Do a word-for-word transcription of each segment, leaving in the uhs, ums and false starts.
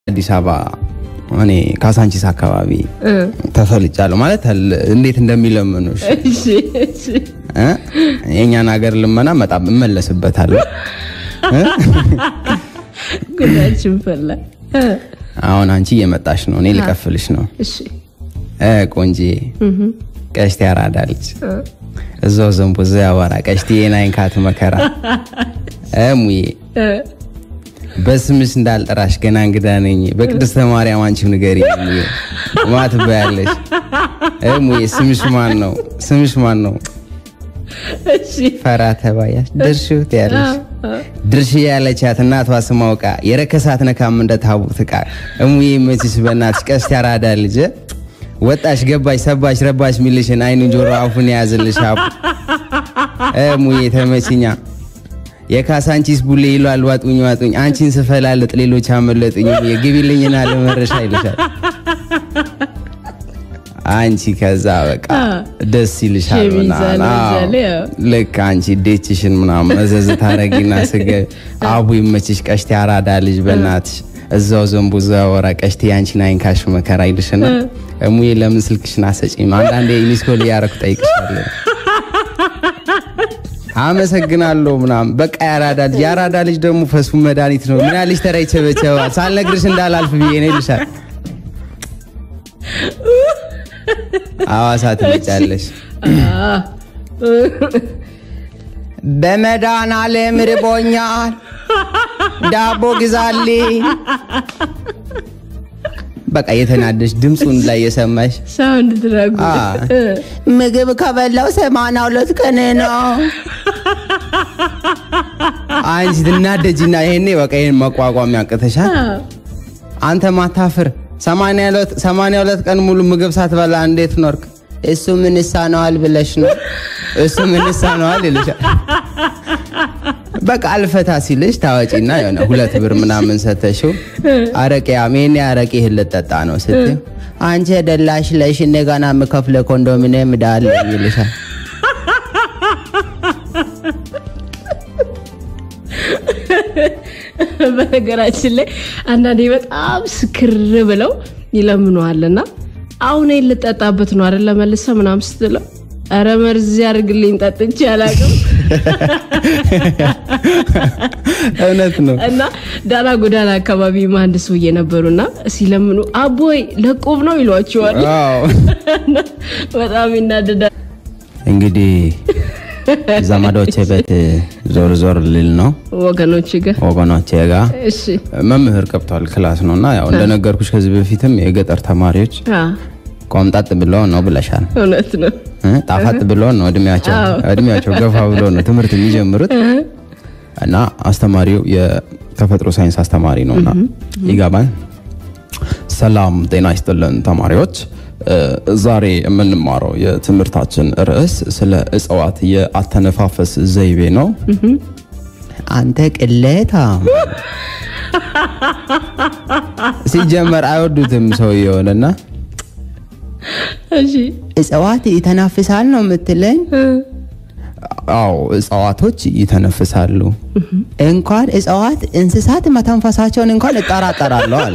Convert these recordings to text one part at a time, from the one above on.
አዲስ አበባ እኔ ካሳንቺስ አካባቢ ተፈልጫለሁ ማለት እንዴት እንደሚለምኑሽ እሺ እሺ እ የኛን ሀገር ልመና መጣብ እመለስበታለሁ ጉዳችን ፈላ አሁን አንቺ እየመጣሽ ነው እኔ ልከፍልሽ ነው እሺ እ ቆንጂ ቀሽቲ ያራዳልች እዛው ዘንቦ ዘያወራ ቀሽቲ የናይንካት መከራ እሙዬ በስምሽ እንዳልጠራሽ ገና እንግዳ ነኝ በቅድስተ ማርያም አንቺ ንገሪኝ ማት ባያለሽ እሙዬ ስምሽ ማን ነው ስምሽ ማን ነው እሺ ፈራተባያሽ ድርሽት ያለሽ ድርሽ ያለቻት እናቷ ስማውቃ የረከሳት ነካም እንደታውትቃ እሙዬ መችሽ በእናትሽ ቀስት ያራዳ ልጅ ወጣሽ ገባሽ ሰባሽ ረባሽ ሚልሽን አይኑ ጆሮ አፉን ያዝልሽ አፉ እሙዬ ተመችኛ የካሳንቺስ ቡሌ ይሏል ዋጡኝ ዋጡኝ አንቺን ስፈላልጥ ሌሎች አመለጡኝ የግቢልኝና ለመረሻ ይልሻል አንቺ ከዛ በቃ ደስ ይልሻል ምናና ለካ አንቺ ዴችሽን ምናምን መዘዝ ታረጊና ስገ አቡ ይመችሽ ቀሽቲ አራዳ ልጅ በእናትሽ እዛው ዘንቡ ዘወራ ቀሽቲ አንቺን አይንካሽ መከራ ይልሽና እሙዬ ለምን ስልክሽን አሰጪኝ አንዳንዴ ኢንስኮል ያረኩ ጠይቅሻለሁ አመሰግናለሁ ምናምን በቃ ያራዳ ልጅ ያራዳ ልጅ ደግሞ ፈሱ መድኃኒት ነው ምን ያልሽ ተራይቸበቸው ሳልነግርሽ እንዳላልፍ ብዬ ነው ይልሻል አዋሳት ልጫለሽ በመዳን ዓለም ርቦኛል ዳቦ ግዛልኝ በቃ የተናደሽ ድምጹን ላይ የሰማሽ ሳውንድ ድራጉ ምግብ ከበላው ሰማንያ ሁለት ቀን ነው አንቺ ትናደጂና ይሄኔ በቃ ይሄን መቋቋም ያቅተሻል አንተ ማታፍር ሰማንያ ሁለት ቀን ሙሉ ምግብ ሳትበላ እንዴት ኖርክ እሱ ምን ይሳነዋል ብለሽ ነው እሱ ምን ይሳነዋል ይልሻል በቃ አልፈታ ሲልሽ ታወጪና የሆነ ሁለት ብር ምናምን ሰተሽው አረቄ አሜን አረቄ ህልጠጣ ነው ስትይ አንቺ ደላሽ ለሽ እንደገና መከፍለ ኮንዶሚኒየም ዳል ይልሻል በነገራችን ላይ አንዳንዴ በጣም ስክር ብለው ይለምኑዋልና አሁን ይልጠጣበት ነው አይደል ለመልሰ ምናምን ስትለው አረ መርዝ ያርግልኝ ጠጥቼ ያላቀም እውነት ነው እና ዳራ ጎዳና አካባቢ መሐንዲስ ወዬ ነበሩና ሲለምኑ አቦይ ለቆብ ነው ይሏቸዋል አዎ በጣም ይናደዳል እንግዲህ ዘማዶቼ ቤት ዞር ዞር ልል ነው ወገኖቼ ጋር ወገኖቼ ጋር እሺ መምህር ከብቷል ክላስ ነውና ያው እንደነገርኩሽ ከዚህ በፊትም የገጠር ተማሪዎች አ ቆምጣጥ ብሎ ነው ብለሻል እውነት ነው ጣፋጥ ብሎ ነው እድሜያቸው እድሜያቸው ገፋ ብሎ ነው ትምህርት የሚጀምሩት እና አስተማሪው የተፈጥሮ ሳይንስ አስተማሪ ነውና ይጋባን ሰላም ጤና ይስጥልን ተማሪዎች ዛሬ የምንማረው የትምህርታችን ርዕስ ስለ እጽዋት የአተነፋፈስ ዘይቤ ነው አንተ ቅሌታ ሲጀመር አይወዱትም ሰው ይሆንና እሺ እጽዋት ይተነፍሳል ነው የምትለኝ አዎ እጽዋቶች ይተነፍሳሉ እንኳን እጽዋት እንስሳት መተንፈሳቸውን እንኳን እጠራጠራለሁ አለ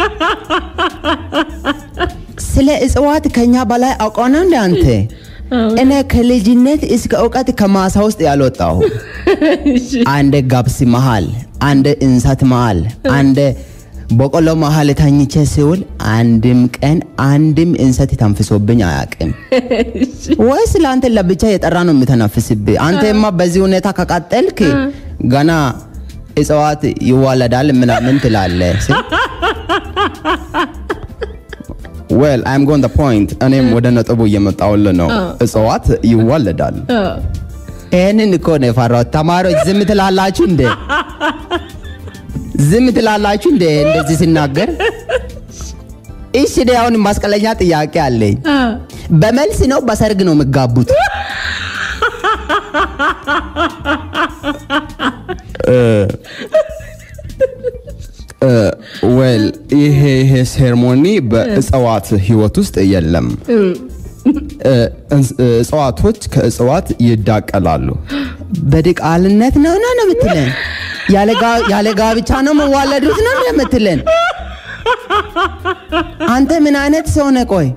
ስለ እጽዋት ከኛ በላይ አውቀና እንደ አንተ እኔ ከልጅነት እስከ ዕውቀት ከማሳ ውስጥ ያልወጣሁ አንድ ጋብስ መሃል አንድ እንስሳት መሃል አንድ በቆሎ መሃል ታኝቼ ሲውል አንድም ቀን አንድም እንስሳት ተንፍሶብኝ አያውቅም ወይስ ላንተ ለብቻ የጠራ ነው የምተነፍስብህ አንተማ በዚህ ሁኔታ ከቀጠልክ ገና እጽዋት ይዋለዳል ምናምን ትላለህ well I'm going the point እኔም ወደ ነጥቡ እየመጣውል ነው እጽዋት ይዋለዳል እኔን እኮ ነው ፈራው ተማሪዎች ዝም ትላላችሁ እንዴ ዝም ትላላችሁ እንዴ እንደዚህ ሲናገር እሺ ደያውን ማስቀለኛ ጥያቄ አለኝ በመልስ ነው በሰርግ ነው መጋቡት well ይሄ ይሄ ሴርሞኒ በእጽዋት ህይወት ውስጥ የለም እጽዋቶች ከእጽዋት ይዳቀላሉ በድቃልነት ነው ነው የምትለን ያለ ጋብቻ ነው መዋለዱት ነው የምትለን አንተ ምን አይነት ሰው ነህ ቆይ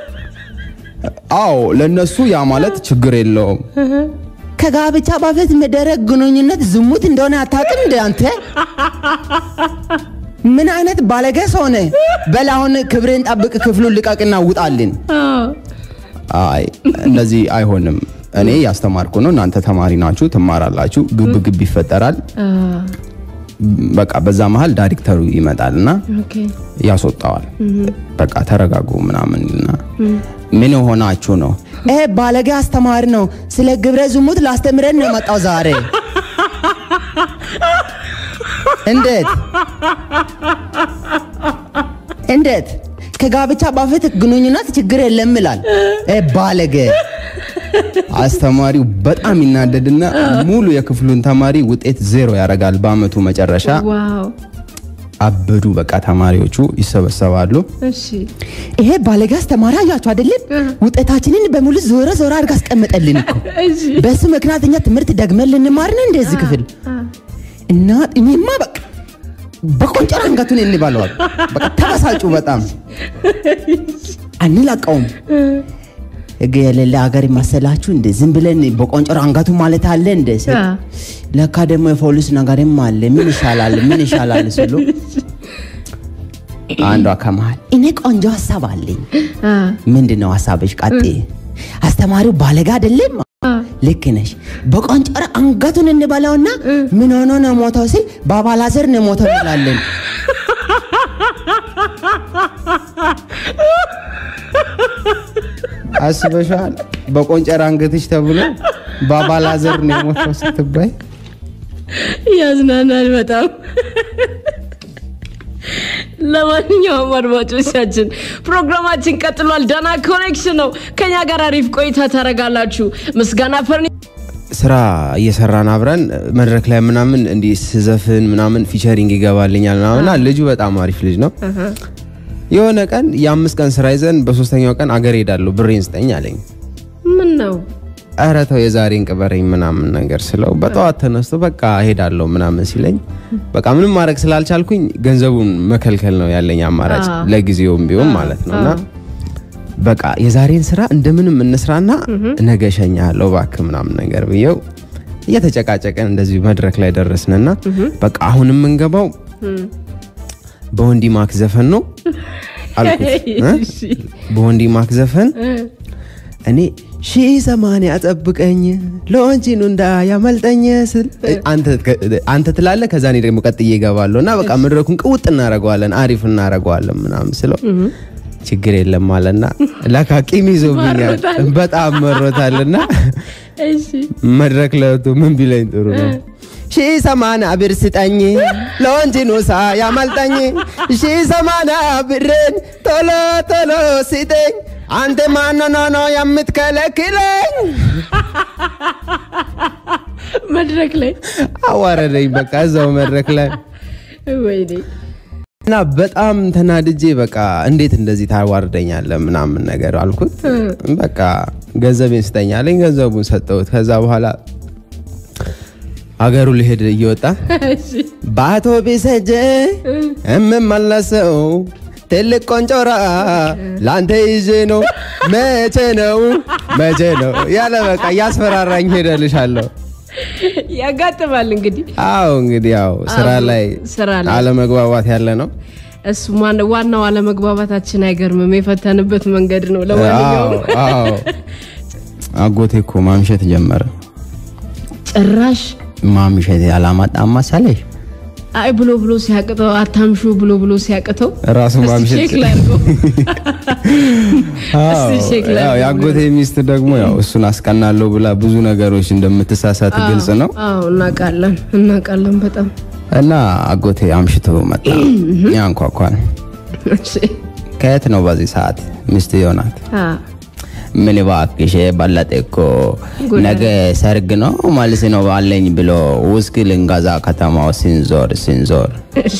አዎ ለነሱ ያ ማለት ችግር የለውም ከጋብቻ በፊት መደረግ ግንኙነት ዝሙት እንደሆነ አታውቅም እንዴ አንተ ምን አይነት ባለጌ ሰው ነህ በላውን ክብሬን ጠብቅ ክፍሉን ልቀቅና ውጣልን አይ እንደዚህ አይሆንም እኔ ያስተማርኩ ነው እናንተ ተማሪ ናችሁ ትማራላችሁ ግብ ግብ ይፈጠራል በቃ በዛ መሃል ዳይሬክተሩ ይመጣልና ኦኬ ያስወጣዋል በቃ ተረጋጉ ምናምንና ምን ሆናችሁ ነው እህ ባለጌ አስተማሪ ነው ስለ ግብረ ዝሙት ላስተምረን ነው መጣው ዛሬ እንዴት እንዴት ከጋብቻ በፊት ግንኙነት ችግር የለም ይላል እህ ባለጌ አስተማሪው በጣም ይናደድና ሙሉ የክፍሉን ተማሪ ውጤት ዜሮ ያረጋል በአመቱ መጨረሻ ዋው አበዱ በቃ ተማሪዎቹ ይሰበሰባሉ እሺ ይሄ ባለጌ አስተማሪ አያችሁ አይደለም ውጤታችንን በሙሉ ዞረ ዞረ አድርጋ አስቀመጠልን እኮ እሺ በሱ ምክንያትኛ ትምህርት ደግመን ልንማር ነው እንደዚህ ክፍል እና እኔማ በቃ በቆንጨራ አንገቱን እንባለዋል በቃ ተበሳጩ በጣም አንላቀውም እገየለ ሀገር ማሰላችሁ እንደ ዝም ብለን በቆንጨራ አንገቱ ማለት አለ እንደ ለካ ደግሞ የፖሊስ ነገርም አለ ምን ይሻላል ምን ይሻላል ስሉ አንዷ ከመሃል እኔ ቆንጆ ሐሳብ አለኝ ምንድነው ሐሳብሽ ቃጤ አስተማሪው ባለጋ አይደለም ልክ ነሽ በቆንጨራ አንገቱን እንበላውና ምን ሆኖ ነው ሞተው ሲል ባባላዘር ነው ሞተው ይላልን አስበሻል በቆንጨራ አንገትሽ ተብሎ ባባላዘር ነው ሞተው ስትባይ ያዝናናል በጣም ለማንኛውም አድማጮቻችን ፕሮግራማችን ቀጥሏል ዳና ኮኔክሽን ነው ከኛ ጋር አሪፍ ቆይታ ታረጋላችሁ ምስጋና ፈርኒ ስራ እየሰራን አብረን መድረክ ላይ ምናምን እንዲ ስዘፍን ምናምን ፊቸሪንግ ይገባልኛል ምናምን ልጁ በጣም አሪፍ ልጅ ነው የሆነ ቀን የአምስት ቀን ስራ ይዘን በሶስተኛው ቀን አገር ሄዳለሁ ብሬን ስጠኝ አለኝ ምን ነው አራተው የዛሬን ቅበረኝ ምናምን ነገር ስለው በጠዋት ተነስቶ በቃ ሄዳለሁ ምናምን ሲለኝ በቃ ምንም ማድረግ ስላልቻልኩኝ ገንዘቡን መከልከል ነው ያለኝ አማራጭ ለጊዜውም ቢሆን ማለት ነውና በቃ የዛሬን ስራ እንደምንም እንስራና ነገሸኛለሁ ባክ ምናምን ነገር ብየው እየተጨቃጨቀን እንደዚህ መድረክ ላይ ደረስንና በቃ አሁንም እንገባው በወንዲ ማክ ዘፈን ነው አልኩት በወንዲ ማክ ዘፈን እኔ ሺ ሰማንያ አጠብቀኝ ሎንቺኑ እንዳ ያመልጠኝ አንተ አንተ ትላለ ከዛ እኔ ደግሞ ቀጥዬ ይገባለሁና በቃ መድረኩን ቅውጥ እናረጋዋለን አሪፍ እናረጋዋለን ምናምን ስለው ችግር የለም ማለና ለካቂም ይዞብኛል በጣም መሮታልና እሺ መድረክ ለቱ ምን ቢለኝ ጥሩ ነው ሺ ሰማንያ ብር ስጠኝ ሎንቺኑ ሳ ያመልጠኝ ሺ ሰማንያ ብርን ቶሎ ቶሎ ስጠኝ አንተ ማን ነው ነው የምትከለክለኝ መድረክ ላይ አዋረደኝ በቃ እዛው መድረክ ላይ ወይኔ እና በጣም ተናድጄ በቃ እንዴት እንደዚህ ታዋርደኛለህ ምናምን ነገር አልኩት በቃ ገንዘቤን ስጠኛለኝ ገንዘቡን ሰጠሁት ከዛ በኋላ አገሩ ልሄድ እየወጣ በአውቶቢስ ሄጄ እምመለሰው ትልቅ ቆንጮራ ላንተ ይዤ ነው መቼ ነው መቼ ነው ያለ በቃ ያስፈራራኝ ሄደልሻለሁ ያጋጥማል እንግዲህ አዎ እንግዲህ ያው ስራ ላይ አለ መግባባት ያለ ነው እሱ ማን ዋናው አለ መግባባታችን አይገርምም የፈተንበት መንገድ ነው ለማንኛውም አዎ አጎቴ እኮ ማምሸት ጀመረ ጭራሽ ማምሸት ያላማጣም መሰለሽ አይ ብሎ ብሎ ሲያቀተው አታምሹ ብሎ ብሎ ሲያቀተው ራሱ ማምሸት ሼክ ላርጎ አዎ ያጎቴ ሚስት ደግሞ ያው እሱን አስቀናለው ብላ ብዙ ነገሮች እንደምትሳሳት ግልጽ ነው አዎ እናቃለን እናቃለን በጣም እና አጎቴ አምሽቶ መጣ ያንኳኳን እሺ ከየት ነው በዚህ ሰዓት ሚስት ይሆናት አዎ ምን ባክሽ ባላጠቆ ነገ ሰርግ ነው ማለት ነው ባለኝ ብሎ ውስኪ ልንጋዛ ከተማው ሲንዞር ሲንዞር እሺ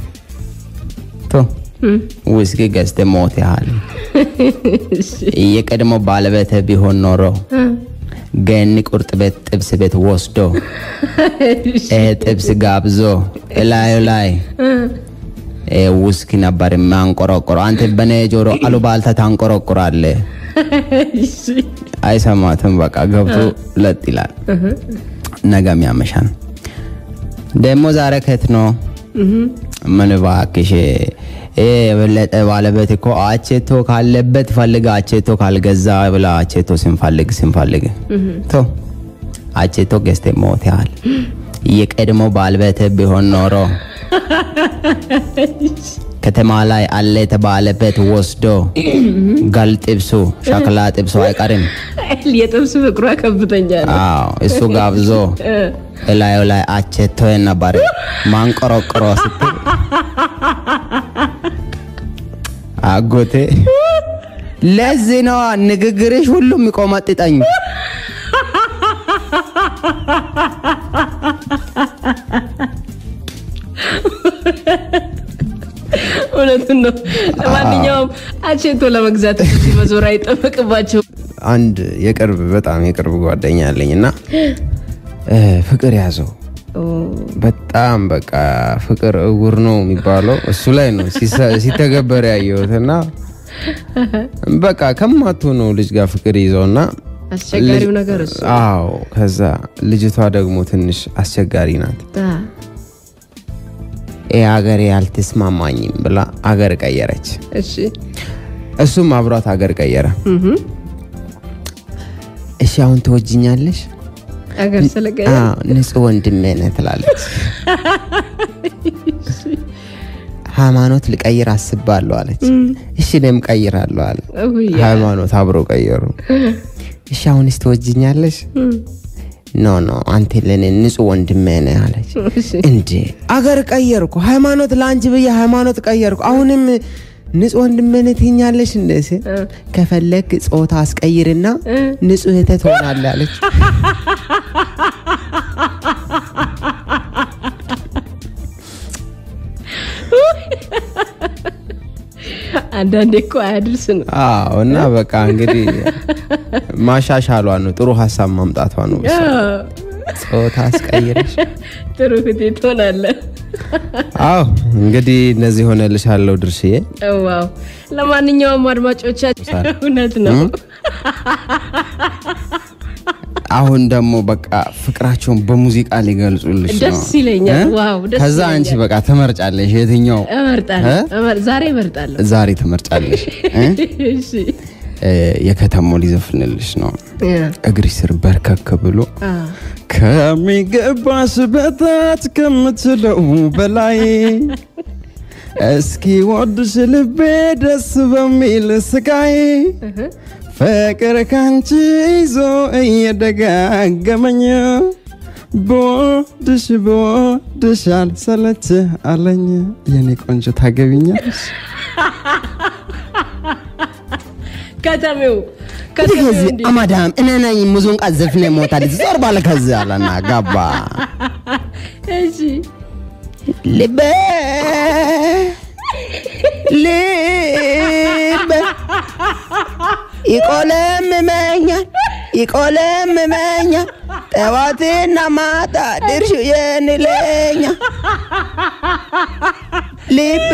ቶ ውስኪ ገዝተ ሞት ያህል እሺ የቀድሞ ባለቤት ቢሆን ኖሮ ገኒ ቁርጥ ቤት ጥብስ ቤት ወስዶ እ ጥብስ ጋብዞ ላይ ላይ ውስኪ ነበር ማንቆረቆረው አንተ በኔ ጆሮ አሉባልታ ታንቆረቆራለህ እሺ አይሰማትም በቃ ገብቶ ለጥ ይላል ነገም ያመሻን ደሞ ዛሬ ከት ነው ምን ባክሽ እ በለጠ ባለበት እኮ አቼቶ ካለበት ፈልጋ አቼቶ ካልገዛ ብላ አቼቶ ሲንፈልግ ሲንፈልግ ቶ አቼቶ ገስተ ሞታል የቀድሞ ባለበት ቢሆን ኖሮ ከተማ ላይ አለ ተባለበት ወስዶ ጋልጥብሱ ሸክላ ጥብሱ አይቀርም የጥብሱ ፍቅሩ ከፍተኛል አዎ እሱ ጋብዞ እላዩ ላይ አቼቶ ነበር ማንቆረቆሮ ስትል አጎቴ ለዚህ ነው ንግግርሽ ሁሉም ይቆማጥጣኝ ወለቱን ነው ለማንኛውም አቼቶ ለመግዛት ሲመዞር አይጠበቅባቸው አንድ የቅርብ በጣም የቅርብ ጓደኛ አለኝና ፍቅር ያዘው በጣም በቃ ፍቅር እውር ነው የሚባለው እሱ ላይ ነው ሲተገበር ያየውትና በቃ ከማቱ ነው ልጅ ጋር ፍቅር ይዘውና አስቸጋሪው ነገር እሱ አዎ ከዛ ልጅቷ ደግሞ ትንሽ አስቸጋሪ ናት እ አገር ያልተስማማኝም ብላ አገር ቀየረች እሺ እሱም አብሯት አገር ቀየረ እሺ አሁን ተወጅኛለሽ አገር ስለቀየረ አዎ ንጹህ ወንድሜ ነህ ትላለች ሃይማኖት ልቀይር አስባለሁ አለች እሺ ደም ቀይራለሁ አለ ሃይማኖት አብሮ ቀየሩ እሺ አሁንስ ተወጅኛለሽ ኖ ኖ አንተ ለኔ ንጹህ ወንድሜ ነህ አለች እንዴ አገር ቀየርኩ ሃይማኖት ላንቺ በየ ሃይማኖት ቀየርኩ አሁንም ንጹህ ወንድሜ ነህ ትኛለሽ እንደዚህ ከፈለክ ጾታ አስቀይርና ንጹህ እህቴ ትሆናለህ አለች አንዳንዴ እኮ አያድርስ ነው አዎ እና በቃ እንግዲህ ማሻሻሏ ነው ጥሩ ሐሳብ ማምጣቷ ነው ጾታ አስቀይርሽ ጥሩ እህቴ ትሆናለህ አዎ እንግዲህ እነዚህ ሆነልሻለሁ ድርሽዬ ዋው ለማንኛውም አድማጮቻችን እውነት ነው አሁን ደግሞ በቃ ፍቅራቸውን በሙዚቃ ሊገልጹልሽ ነው ደስ ይለኛል ዋው ደስ ከዛ አንቺ በቃ ተመርጫለሽ የትኛው እመርጣለሁ ዛሬ እመርጣለሁ ዛሬ ተመርጫለሽ እሺ የከተማው ሊዘፍንልሽ ነው እግሪ ስር በርከክ ብሎ ከሚገባሽ በታች ከምትለው በላይ እስኪ ወድሽ ልቤ ደስ በሚል ስቃይ ፍቅር ካንቺ ይዞ እየደጋገመኝ ቦድሽ ቦድሽ አልሰለች አለኝ የኔ ቆንጆ ታገቢኛለሽ ከተሜው ከተሜው አማዳም እኔ ነኝ ሙዚቃ ዘፍኔ ሞታል ዞር ባለ ከዛ አለና ገባ እሺ ልቤ ልቤ ይቆለምመኛል ይቆለምመኛል ጠዋትና ማታ ድርሹ የንለኛ ልቤ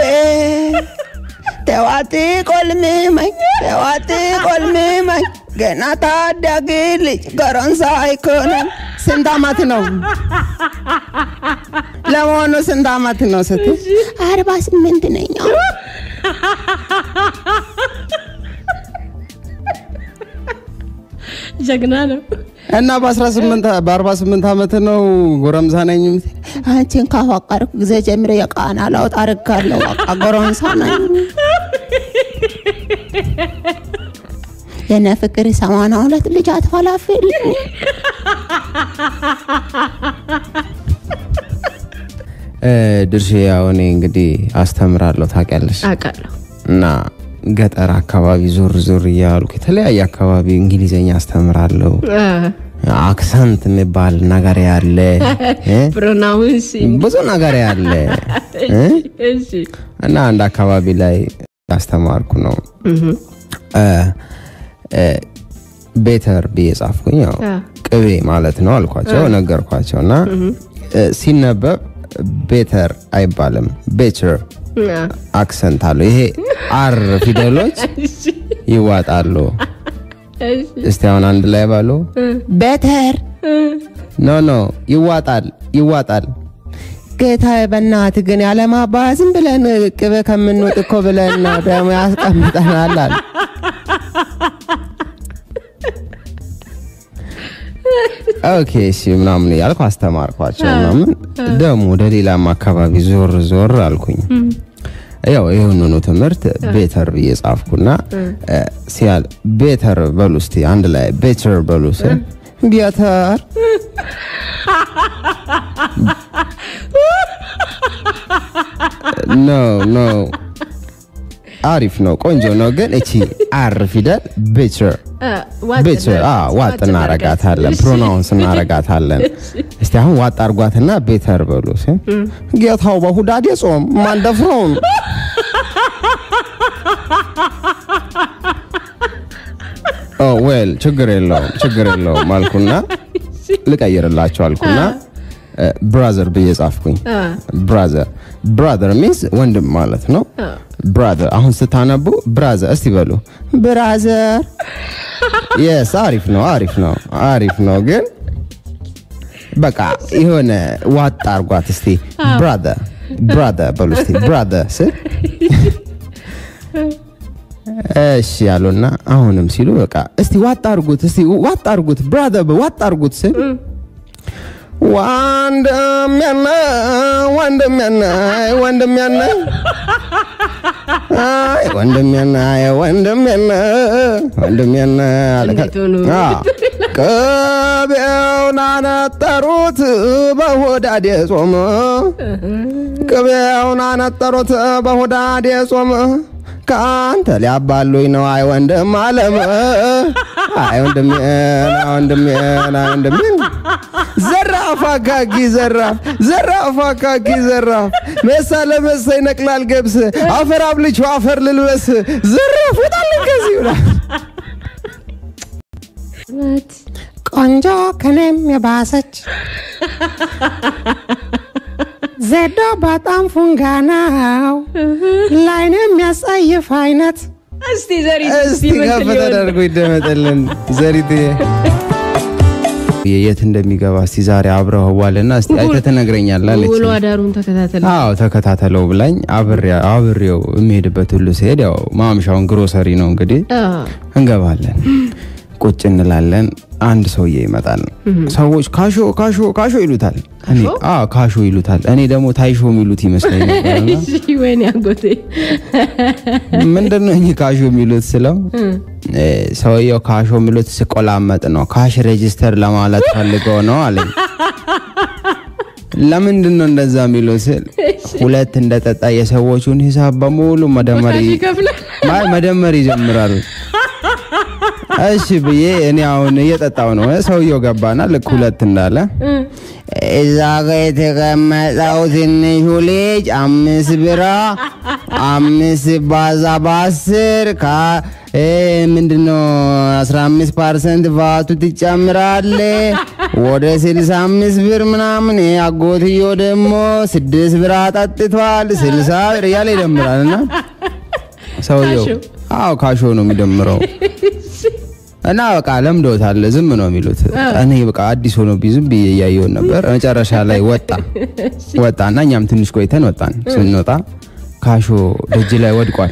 ተዋት ቆልምመኝ ተዋት ቆልምመኝ ገና ታዳጊ ልጅ ጎረምሳ አይኮንም ስንት ዓመት ነው ለመሆኑ ስንት ዓመት ነው ስትይ አርባ ስምንት ነኝ ጀግና ነው እና በ18 በ48 ዓመት ነው ጎረምሳ ነኝ አንቺን ካፈቀርኩ ጊዜ ጀምሮ የቃና ለውጥ አርጋለሁ በቃ ጎረምሳ ነኝ የነ ፍቅር ሰማንያ ሁለት ልጅ አትፈላፍልኝ እ ድርሽ ያው እኔ እንግዲህ አስተምራለሁ ታውቂያለሽ አውቃለሁ እና ገጠር አካባቢ ዞር ዞር ያልኩ የተለያየ አካባቢ እንግሊዘኛ አስተምራለሁ አክሰንት የሚባል ነገር ያለ ፕሮናውንስ ብዙ ነገር ያለ እሺ እና አንድ አካባቢ ላይ አስተማርኩ ነው እ ቤተር ቢጻፍኩኝ ያው ቅቤ ማለት ነው አልኳቸው ነገርኳቸውና ሲነበብ ቤተር አይባልም ቤተር አክሰንት አለው ይሄ አር ፊደሎች ይዋጣሉ እስቲ አሁን አንድ ላይ ባሉ better ኖ ኖ ይዋጣል ይዋጣል ጌታዬ በእናትህ ግን ያለማባዝም ብለን ቅበ ከምንወጥ እኮ ብለና ደሞ ያስቀምጠናል አለ ኦኬ እሺ ምናምን ያልኩ አስተማርኳቸው ምናምን ደሞ ወደ ሌላም አካባቢ ዞር ዞር አልኩኝ ያው ይሁንኑ ትምህርት ቤተር እየጻፍኩና ሲያል ቤተር በሉስቲ አንድ ላይ ቤተር በሉስ ቤተር ኖ ኖ አሪፍ ነው ቆንጆ ነው ግን እቺ አር ፊደል ቤተር ቤተር አ ዋጥ እናረጋታለን ፕሮናውንስ እናረጋታለን እስቲ አሁን ዋጥ አርጓትና ቤተር በሉስ ጌታው በሁዳዴ ጾም ማንደፍረው ኦ ዌል ችግር የለውም ችግር የለውም አልኩና ልቀይርላችሁ አልኩና ብራዘር በየጻፍኩኝ ብራዘር ብራዘር ሚንስ ወንድም ማለት ነው ብራዘር አሁን ስታነቡ ብራዘር እስቲ በሉ ብራዘር yes አሪፍ ነው አሪፍ ነው አሪፍ ነው ግን በቃ ይሆነ ዋጥ አርጓት እስቲ ብራዘር ብራዘር በሉ እስቲ ብራዘር ስ እሺ ያሉና አሁንም ሲሉ በቃ እስቲ ዋጥ አርጉት እስቲ ዋጥ አርጉት ብራዘር ዋጥ አርጉት ስ ወንድም ያና ወንድም ያና ወንድም ያና አይ ወንድም ያና ወንድም ያና ወንድም ያና አለካ ቅቤውን አነጠሩት በሆዳዴ ጾም ቅቤውን አነጠሩት በሆዳዴ ጾም ካንተ ሊያባሉኝ ነው አይ ወንድም አለም አይ ወንድም ያና ወንድም ያና ወንድም ዘራፍ አካኪ ዘራፍ ዘራፍ አካኪ ዘራፍ መሳለ መሳይ ነቅላል ገብስ አፈር አብልቹ አፈር ልልበስ ዘራፍ ወጣልኝ ከዚህ ይውላ ቆንጆ ከነም የባሰች ዘዶ በጣም ፉንጋናው ላይንም ያሳይፍ አይነት እስቲ ዘሪት እስቲ ከተደርጎ ይደመጠልን ዘሪት የት እንደሚገባ እስቲ ዛሬ አብረው ዋለና እስቲ አይተ ተነግረኛል አለች ወሎ አዳሩን ተከታተለ አዎ ተከታተለው ብላኝ አብሬ አብሬው እምሄድበት ሁሉ ሲሄድ ያው ማምሻውን ግሮሰሪ ነው እንግዲህ እንገባለን ቁጭ እንላለን አንድ ሰውዬ ይመጣል ሰዎች ካሾ ካሾ ካሾ ይሉታል እኔ አዎ ካሾ ይሉታል እኔ ደግሞ ታይሾ የሚሉት ይመስለኝ ነበርና እሺ ወይኔ አጎቴ ምንድነው እኚህ ካሾ የሚሉት ስለው ሰውዬው ካሾ የሚሉት ስቆላመጥ ነው ካሽ ሬጂስተር ለማለት ፈልገው ነው አለኝ ለምንድነው እንደዛ የሚሉት ስል ሁለት እንደጠጣ የሰዎቹን ሂሳብ በሙሉ መደመር ማይ መደመር ይጀምራሉ እሺ በየ እኔ አሁን እየጠጣው ነው ሰውየው ገባና ልክ ሁለት እንዳለ እዛ ጋር የተቀመጠው ትንሹ ልጅ አምስት ብራ አምስት ባዛ በአስር ካ ምንድነው አስራ አምስት ፐርሰንት ቫቱ ትጨምራለ ወደ ስልሳ አምስት ብር ምናምን አጎትዮ ደግሞ ስድስት ብር አጣጥቷል ስልሳ ብር ያለ ይደምራልና ሰውየው አው ካሾ ነው የሚደምረው እና በቃ ለምዶታል ዝም ነው የሚሉት እኔ በቃ አዲስ ሆኖ ቢዝም በያየው ነበር መጨረሻ ላይ ወጣ ወጣና እኛም ትንሽ ቆይተን ወጣን ስንወጣ ካሾ ደጅ ላይ ወድቋል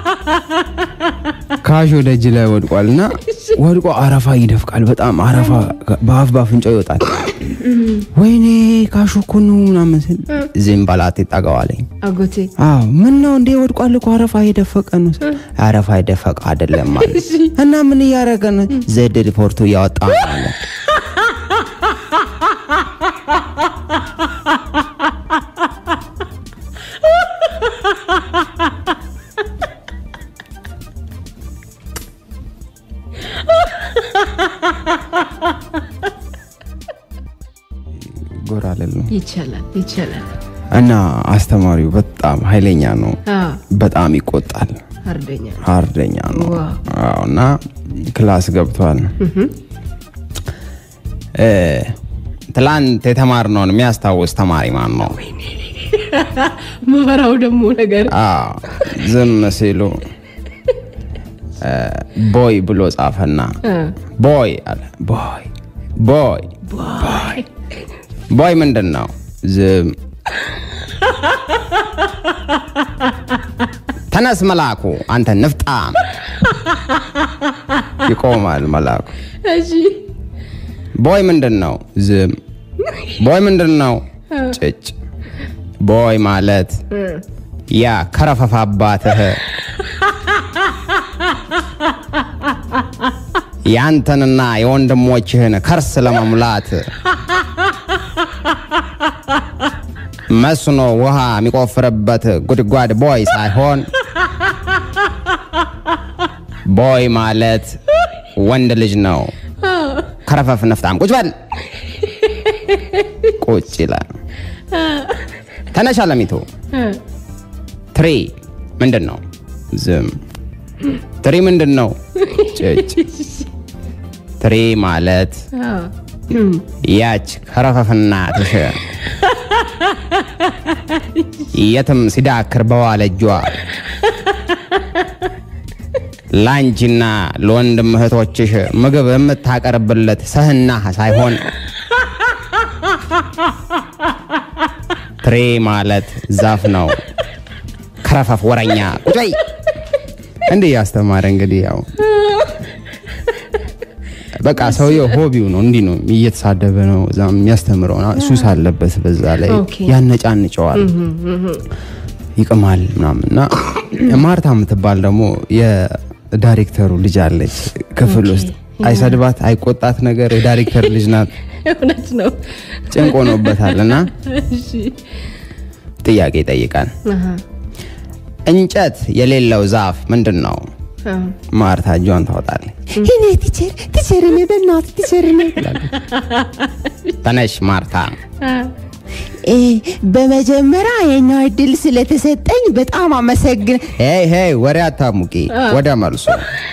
ካሾ ደጅ ላይ ወድቋልና ወድቆ አረፋ ይደፍቃል በጣም አረፋ ባፍ ባፍንጫው ይወጣል ወይኔ ካሾ ኩኑ ምናምን ዝም ባላት ይጣጋዋለኝ አጎቴ አዎ ምን ነው እንዴ ወድቋል እኮ አረፋ ይደፈቀ ነው አረፋ ይደፈቀ አይደለም ማለት እና ምን ያረገ ነው ዘድ ሪፖርቱ ያወጣ ማለት ጎራለል ነው ይቻላል ይቻላል እና አስተማሪው በጣም ኃይለኛ ነው በጣም ይቆጣል አርደኛ አርደኛ ነው አውና ክላስ ገብቷል እ ትላንት የተማርነውን የሚያስታውስ ተማሪ ማን ነው መፈራው ደሞ ነገር አዎ ዝም ሲሉ ቦይ ብሎ ጻፈና ቦይ አለ ቦይ ቦይ ቦይ ቦይ ምንድነው ዝም ተነስ መላኩ አንተ ንፍጣም ይቆማል መላኩ እሺ ቦይ ምንድነው ዝም ቦይ ምንድነው ጭጭ ቦይ ማለት ያ ከረፈፋ አባትህ ያንተንና የወንድሞችህን ከርስ ለመሙላት መስኖ ውሃ የሚቆፍርበት ጉድጓድ ቦይ ሳይሆን ቦይ ማለት ወንድ ልጅ ነው ከረፈፍ ነፍጣም ቁጭ በል ቁጭ ይላል ተነሽ አለሚቱ ትሪ ምንድነው ዝም ትሪ ምንድነው ጭጭ ትሪ ማለት ያች ከረፈፍና ትሽ የትም ሲዳክር በዋለ እጇ ላንቺና ለወንድም እህቶችሽ ምግብ የምታቀርብለት ሰህና ሳይሆን ትሪ ማለት ዛፍ ነው ከረፈፍ ወረኛ ቁጭ በይ እንዴ ያስተማረ እንግዲህ ያው በቃ ሰውየው ሆቢው ነው እንዲ ነው እየተሳደበ ነው ዛም የሚያስተምረው ሱስ አለበት በዛ ላይ ያነጫንጨዋል ይቀማል ምናምንና ማርታ የምትባል ደግሞ የዳይሬክተሩ ልጅ አለች ክፍል ውስጥ አይሰድባት አይቆጣት ነገር የዳይሬክተር ልጅ ናት እውነት ነው ጭንቆ ነውበታልና እሺ ጥያቄ ይጠይቃል እንጨት የሌለው ዛፍ ምንድነው ማርታ ጆን ታወጣለች እኔ ቲቸር ቲቸር እኔ በእናት ቲቸር እኔ ተነሽ ማርታ እ በመጀመሪያ የኛ እድል ስለተሰጠኝ በጣም አመሰግን ሄይ ሄይ ወሬ አታሙቂ ወደ መልሱ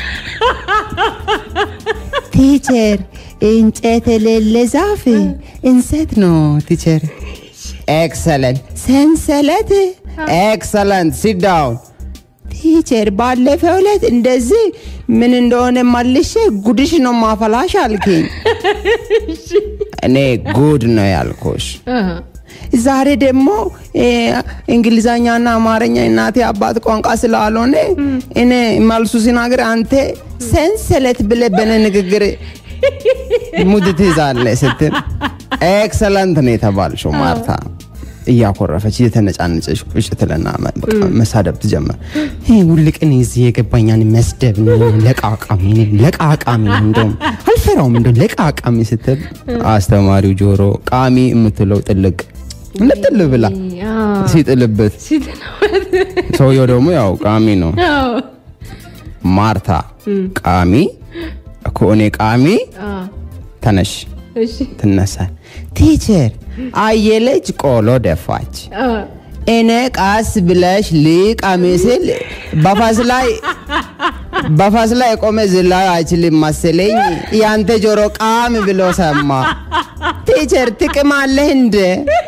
ቲቸር እንጨት የሌለ ዛፍ እንሰት ነው ቲቸር ኤክሰለንት ሰንሰለት ኤክሰለንት ሲት ዳውን ቲቸር ባለፈው ዕለት እንደዚህ ምን እንደሆነ ማልሽ ጉድሽ ነው ማፈላሽ አልከኝ እኔ ጉድ ነው ያልኩሽ ዛሬ ደግሞ እንግሊዘኛና አማርኛ እናቴ አባት ቋንቋ ስላልሆነ እኔ ማልሱ ሲናገር አንተ ሰንሰለት ብለ በነንግግር ሙድት ይዛለ ስትል ኤክሰለንት ነው የተባልሽው ማርታ እያኮረፈች እየተነጫነጨች ቁጭ ትለና በቃ መሳደብ ትጀምር ይሄ ሁልቅን እዚህ የገባኛን መስደብ ነው ለቃቃሚ ለቃቃሚ እንደውም አልፈራውም እንደው ለቃቃሚ ስትል አስተማሪው ጆሮ ቃሚ የምትለው ጥልቅ እንጥል ብላ ሲጥልበት ሰውየው ደግሞ ያው ቃሚ ነው ማርታ ቃሚ እኮ እኔ ቃሚ ተነሽ እሺ ትነሳ ቲቸር አየለች ቆሎ ደፋች እኔ ቃስ ብለሽ ሊቃሚስል በፋስ ላይ በፋስ ላይ ቆመ ዝላ አይችልም መሰለኝ ያንተ ጆሮ ቃም ብሎ ሰማ ቲቸር ትቅማለህ እንደ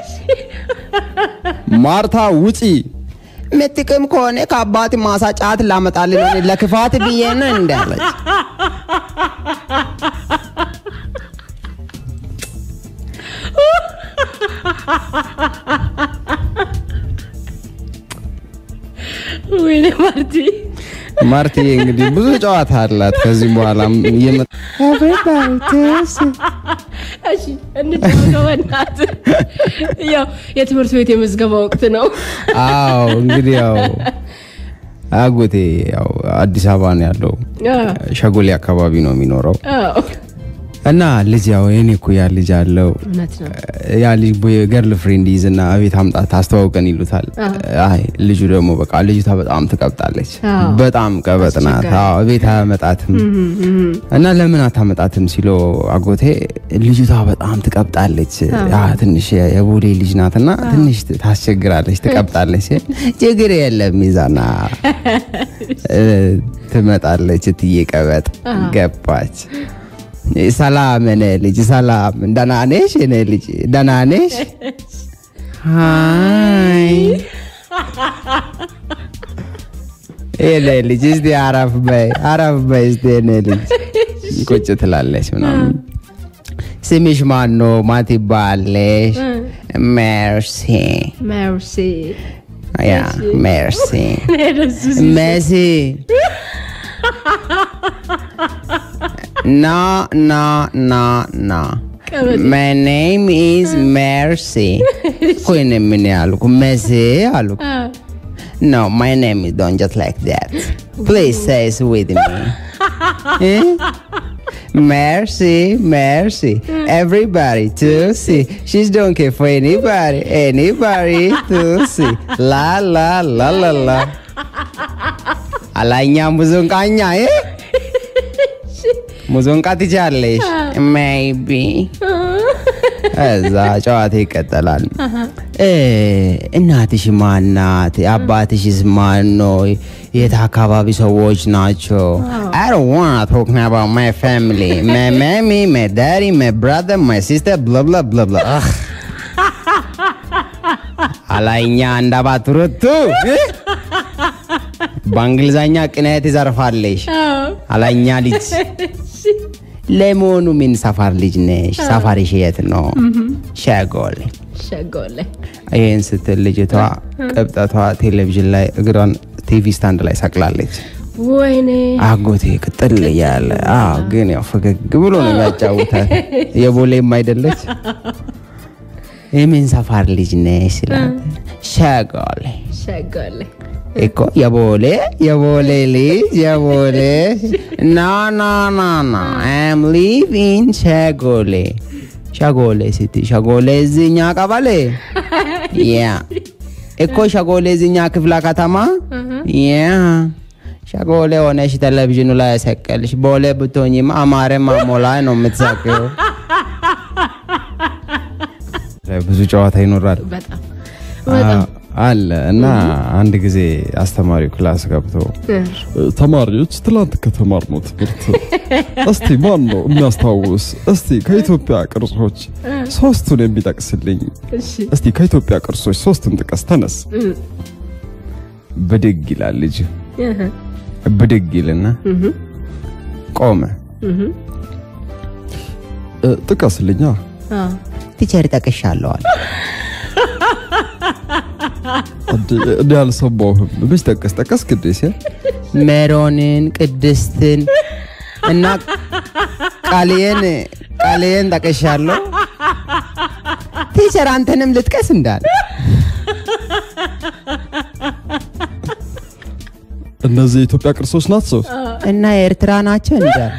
ማርታ ውጪ ምትቅም ከሆነ ከአባት ማሳጫት ላመጣልኝ ነው ለክፋት ብዬ ነው እንዳለች ወይኔ ማርቲ ማርቲ እንግዲህ ብዙ ጨዋታ አላት ከዚህ በኋላ የመጣበታውስ እሺ እንተዋወናት ያው የትምህርት ቤት የመዝገባ ወቅት ነው አዎ እንግዲህ ያው አጎቴ ያው አዲስ አበባ ነው ያለው ሸጎሌ አካባቢ ነው የሚኖረው አዎ እና ልጅ ያው የኔ እኮ ያ ልጅ አለው ያ ልጅ ገርል ፍሬንድ ይዝና አቤት አምጣት አስተዋውቀን ይሉታል አይ ልጁ ደግሞ በቃ ልጅቷ በጣም ትቀብጣለች በጣም ቀበጥናት አዎ አቤት አመጣትም እና ለምን አታመጣትም ሲሎ አጎቴ ልጅቷ በጣም ትቀብጣለች ያ ትንሽ የቦሌ ልጅ ናትና ትንሽ ታስቸግራለች ትቀብጣለች ችግር የለም ይዛና ትመጣለች ትየቀበጥ ገባች ሰላም እኔ ልጅ ሰላም ደህና ነሽ እኔ ልጅ ደህና ነሽ ሃይ ኤሌ ልጅ እስቲ አረፍ በይ አረፍ በይ እስቲ እኔ ልጅ ቁጭ ትላለች ምናምን ስምሽ ማን ነው ማን ትባያለሽ ሜርሲ ሜርሲ ያ ሜርሲ ሜርሲ no no no no my name is Mercy koine mine aluku Mercy aluku no my name is don't just like that please say it with me eh? Mercy Mercy everybody to see she's don't care for anybody anybody to see la la la la la alanya muzunganya eh ሙዞንቃ ትቻለሽ maybe እዛ ጨዋታ ይቀጥላል እናትሽ ማናት አባትሽስ ማን ነው የት አካባቢ ሰዎች ናቸው I don't want to talk about my family my mommy my daddy my brother my sister blah blah blah blah አላኛ እንዳባትሩቱ በእንግሊዘኛ ቅኔት ይዘርፋለሽ አላኛ ልጅ ለሞኑ ምን ሰፋር ልጅ ነሽ ሰፋሪሽ የት ነው ሸጎሌ ሸጎሌ አይን ስትል ልጅቷ ቀብጣቷ ቴሌቪዥን ላይ እግሯን ቲቪ ስታንድ ላይ ሰቅላለች ወይኔ አጎቴ ቅጥል ያለ አዎ ግን ያው ፈገግ ብሎ ነው ያጫውታል የቦሌም አይደለች የምን ሰፋር ልጅ ነሽ ይላል ሸጎሌ ሸጎሌ Ecco, Yabole, Yabole, Liz, Yabole. No, no, no, no. I'm living Shagole. Shagole city. Shagole zinya kabale. Yeah. Ecco, Shagole zinya kifla katama. Yeah. Shagole onesh television la sekelish. Bole butoni ma amare ma mola no mitsakeo. ብዙ ጨዋታ ይኖራል በጣም በጣም አለ እና አንድ ጊዜ አስተማሪው ክላስ ገብቶ ተማሪዎች ትላንት ከተማርነው ትምህርት እስቲ ማን ነው የሚያስታውስ እስቲ ከኢትዮጵያ ቅርሶች ሶስቱን የሚጠቅስልኝ እሺ እስቲ ከኢትዮጵያ ቅርሶች ሶስቱን ጥቀስ ተነስ ብድግ ይላል ልጅ ብድግ ይልና ቆመ ጥቀስልኛ ቲቸር ጠቅሻለሁ አለ እንዴ አልሰማሁም ብቻ ጠቀስ ጠቀስ ቅድስት ሜሮንን ቅድስትን እና ቃሌን ቃሌን ጠቅሻለሁ ቲቸር አንተንም ልጥቀስ እንዳለ እነዚህ ኢትዮጵያ ቅርሶች ናቸው እና ኤርትራ ናቸው እንዳለ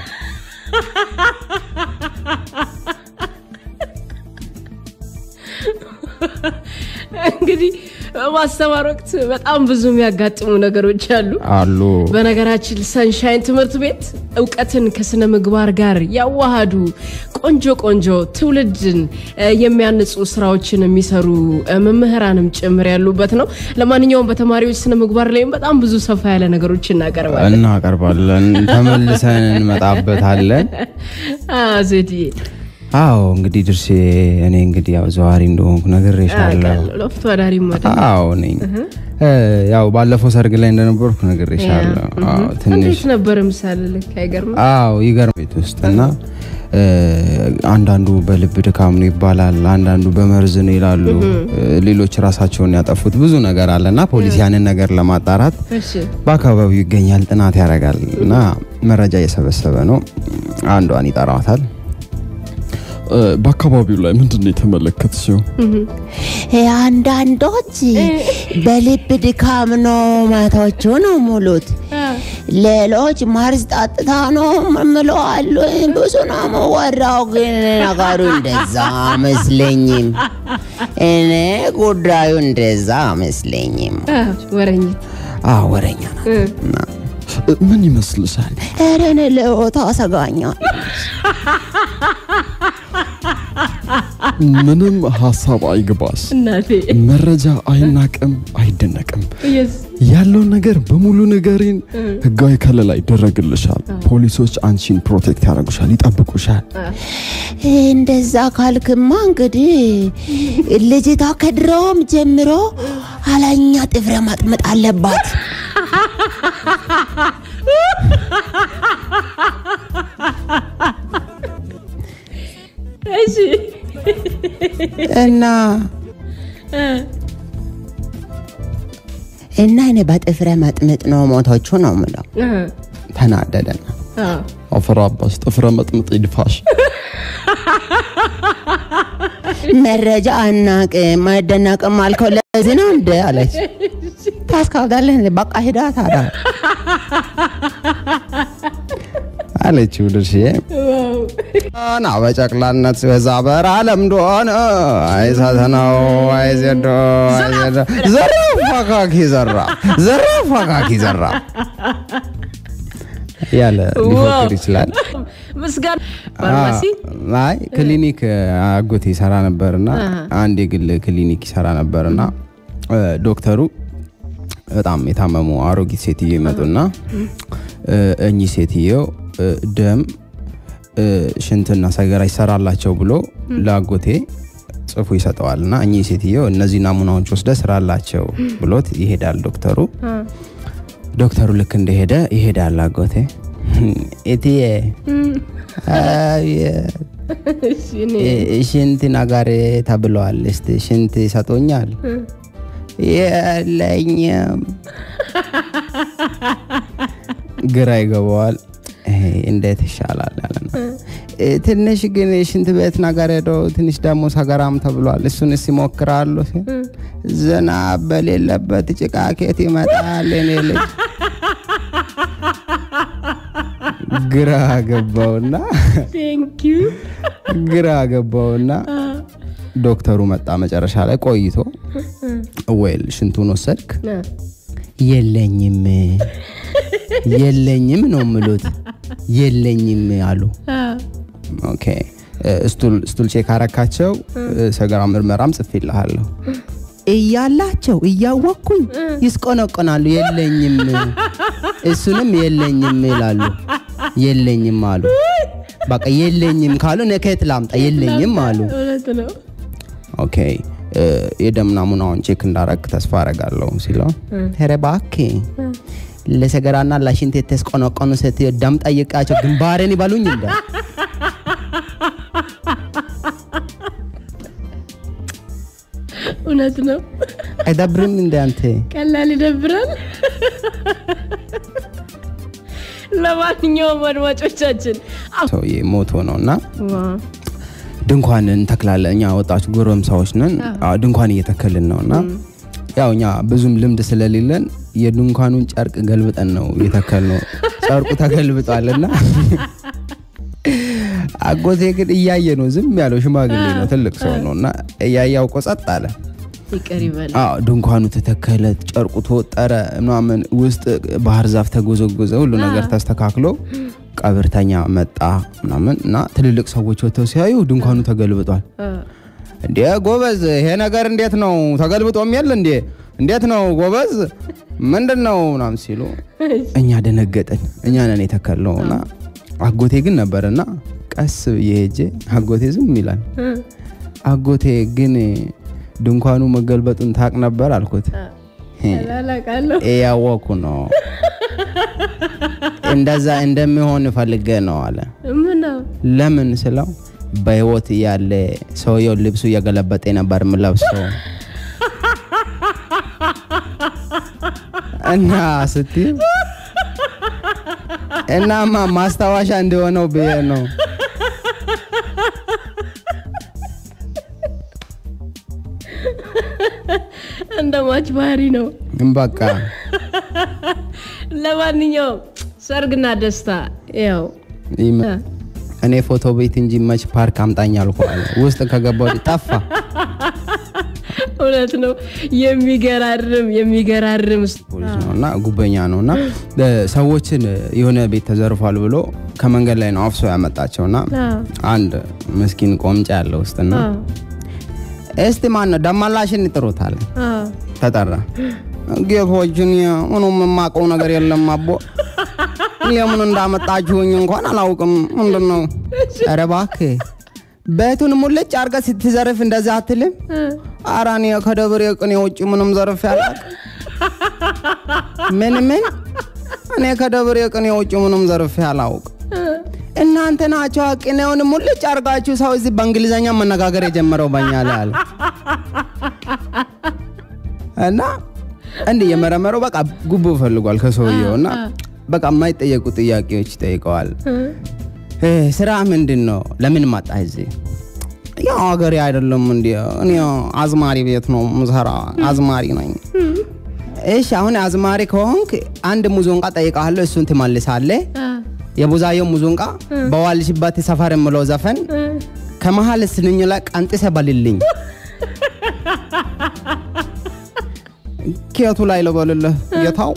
እንግዲህ ማስተማር ወቅት በጣም ብዙ የሚያጋጥሙ ነገሮች አሉ አሉ በነገራችን ሰንሻይን ትምህርት ቤት ዕውቀትን ከስነ ምግባር ጋር ያዋሃዱ ቆንጆ ቆንጆ ትውልድን የሚያንጹ ስራዎችን የሚሰሩ መምህራንም ጭምር ያሉበት ነው ለማንኛውም በተማሪዎች ስነ ምግባር ላይም በጣም ብዙ ሰፋ ያለ ነገሮችን እናቀርባለን እናቀርባለን ተመልሰን እንመጣበታለን አዘዲ አዎ እንግዲህ ድርሴ እኔ እንግዲህ ያው ዘዋሪ እንደሆንኩ ነግሬሻለሁ ለፍቶ አዳሪ ማለት አዎ ነኝ ያው ባለፈው ሰርግ ላይ እንደነበርኩ ነግሬሻለሁ አዎ ትንሽ ነበር ምሳሌ ልክ አይገርም አዎ ይገርም ቤት ውስጥና አንዳንዱ በልብ ድካም ነው ይባላል አንዳንዱ በመርዝ ነው ይላሉ ሌሎች ራሳቸውን ያጠፉት ብዙ ነገር አለና ፖሊስ ያንን ነገር ለማጣራት በአካባቢው ይገኛል ጥናት ያደርጋልና መረጃ እየሰበሰበ ነው አንዷን ይጣራታል በአካባቢው ላይ ምንድነው የተመለከተው አንዳንዶች በልብ ድካም ነው ማታዎቹ ነው ሙሉት ሌሎች ማርዝ ጣጥታ ነው ምምለዋል ብዙ ነው ወራው ግን ነገሩ እንደዛ መስለኝም እኔ ጉዳዩ እንደዛ መስለኝም ወረኛ አዎ ወረኛ ነው ምን ይመስልሻል እረኔ ለኦታ ሰጋኛል ምንም ሐሳብ አይግባስ እናቴ መረጃ አይናቀም አይደነቅም ያለው ነገር በሙሉ ነገርን ህጋዊ ከለላ ይደረግልሻል ፖሊሶች አንቺን ፕሮቴክት ያደርጉሻል ይጠብቁሻል እንደዛ ካልክማ እንግዲህ ልጅቷ ከድሮም ጀምሮ አላኛ ጥፍረ ማጥመጥ አለባት እሺ እና እና እኔ በጥፍረ ማጥመጥ ነው ሞቶቹ ነው ምለው ተናደደና አፈራባስ ጥፍረ ማጥመጥ ይድፋሽ መረጃ አናቀ ማደናቀም አልከው ለዚህ ነው እንደ አለች ታስካውዳለህ በቃ ሄዳ ታዳ አለች ወደሽ አና በጨቅላነት በዛበር ዓለም ዶነ አይሳተናው አይዘዶ አይዘዶ ዘራፋካኪ ዘራ ዘራፋካኪ ዘራ ያለ ሊፎክር ይችላል ምስጋና ፋርማሲ አይ ክሊኒክ አጎቴ ይሰራ ነበርና አንድ የግል ክሊኒክ ይሰራ ነበርና ዶክተሩ በጣም የታመሙ አሮጊት ሴትዮ ይመጡና እኚ ሴትዮ ደም ሽንትና ሰገራ ይሰራላቸው ብሎ ላጎቴ ጽፎ ይሰጣዋልና እኚ ሴትዮ እነዚህ ናሙናዎች ወስደ ስራላቸው ብሎት ይሄዳል ዶክተሩ ዶክተሩ ልክ እንደሄደ ይሄዳል ላጎቴ እቲዬ አይ ሽንት ነገር ተብሏል እስቲ ሽንት ይሰጡኛል የለኝም ግራ ይገባዋል እንዴት ይሻላል አለና ትንሽ ግን ሽንት ቤት ነገር ሄዶ ትንሽ ደሞ ሰገራም ተብሏል እሱን ሲሞክራሉ ዘና በሌለበት ጭቃ ከት ይመጣል እኔ ልጅ ግራ ገባውና ቴንክ ዩ ግራ ገባውና ዶክተሩ መጣ መጨረሻ ላይ ቆይቶ ወይል ሽንቱን ወሰድክ የለኝም የለኝም ነው ምሉት የለኝም አሉ ኦኬ ስቱል ስቱል ቼክ አረካቸው ሰገራ ምርመራም ጽፌልሃለሁ እያላቸው እያወኩኝ ይስቆነቆናሉ የለኝም እሱንም የለኝም ይላሉ የለኝም አሉ በቃ የለኝም ካሉ ነከት ላምጣ የለኝም አሉ ኦኬ የደም ናሙናውን ቼክ እንዳረክ ተስፋ አረጋለሁ ሲለው ተረባክ ለሰገራና ለሽንት ተስቆነቆኑ ሰት ደም ጠይቃቸው ግንባሬን ይባሉኝ እንደ እውነት ነው አይደብርም እንደ አንተ ቀላል ይደብራል ለማንኛውም አድማጮቻችን ሰው የሞቶ ነውና ድንኳን እንተክላለኛ ወጣች ጎረምሳዎች ነን ድንኳን እየተከልን ነውና ያውኛ ብዙም ልምድ ስለሌለን የድንኳኑን ጨርቅ ገልብጠን ነው የተከልነው ጨርቁ ተገልብጧልና አጎቴ ግን እያየ ነው ዝም ያለው ሽማግሌ ነው ትልቅ ሰው ነውና እያያው ቆጸጥ አለ ይቀር ይበል አዎ ድንኳኑ ተተከለ ጨርቁ ተወጠረ ምናምን ውስጥ ባህር ዛፍ ተጎዘጎዘ ሁሉ ነገር ተስተካክሎ ቀብርተኛ መጣ ምናምንና ትልልቅ ሰዎች ወጥተው ሲያዩ ድንኳኑ ተገልብጧል እንዴ ጎበዝ ይሄ ነገር እንዴት ነው ተገልብጦም ይል እንዴ እንዴት ነው ጎበዝ ምንድነው ምናምን ሲሉ እኛ ደነገጠን እኛ ነን የተከልነውና አጎቴ ግን ነበርና ቀስ ይሄጄ አጎቴ ዝም ይላል አጎቴ ግን ድንኳኑ መገልበጡን ታቅ ነበር አልኩት አላላቃለሁ ያወኩ ነው እንደዛ እንደሚሆን ፈልገ ነው አለ ምነው ለምን ስለው በህይወት ያለ ሰውየው ልብሱ ያገለበጠ ነበር ምለብሰው እና ስቲ እናማ ማስታወሻ እንደሆነው በየ ነው እንደማች ባህሪ ነው በቃ ለማንኛውም ሰርግና ደስታ ያው እኔ ፎቶ ቤት እንጂ መች ፓርክ አምጣኛል ቆለ ውስጥ ከገባው ጠፋ እውነት ነው የሚገራርም የሚገራርም ፖሊስ ነውና ጉበኛ ነውና ሰዎችን የሆነ ቤት ተዘርፏል ብሎ ከመንገድ ላይ ነው አፍሶ ያመጣቸውና አንድ መስኪን ቆምጫ ያለው ውስጥና እስቲ ማን ነው ደማላሽን ይጥሩታል ተጠራ ጌቶችን ምንም የማውቀው ነገር የለም አቦ ለምን እንዳመጣችሁኝ እንኳን አላውቅም ምንድነው ኧረ እባክህ ቤቱን ሙልጭ አርጋ ስትዘርፍ እንደዛ አትልም አራኒ ከደብር የቅኔ ውጪ ምንም ዘርፍ ያላቅ ምን ምን እኔ ከደብር የቅኔ ውጪ ምንም ዘርፍ ያላውቅ እናንተ ናችሁ ቅኔውን ሙልጭ አርጋችሁ ሰው እዚህ በእንግሊዘኛ መነጋገር የጀመረው ባኛለ አለ እና እንዴ የመረመረው በቃ ጉቦ ፈልጓል ከሰውየውና በቃ የማይጠየቁ ጥያቄዎች ጠይቀዋል እ ስራ ምንድነው ለምን መጣ እዚህ ያው ሀገሬ አይደለም እንዴ እኔ አዝማሪ ቤት ነው ምሰራ አዝማሪ ነኝ እሺ አሁን አዝማሪ ከሆንክ አንድ ሙዚቃ ጠይቃለሁ እሱን ትመልሳለህ የቡዛየው ሙዚቃ በዋልሽበት ሰፈር ምለው ዘፈን ከመሃል ስንኝ ላይ ቀንጥሰ በልልኝ ከየቱ ላይ ለበልልህ የታው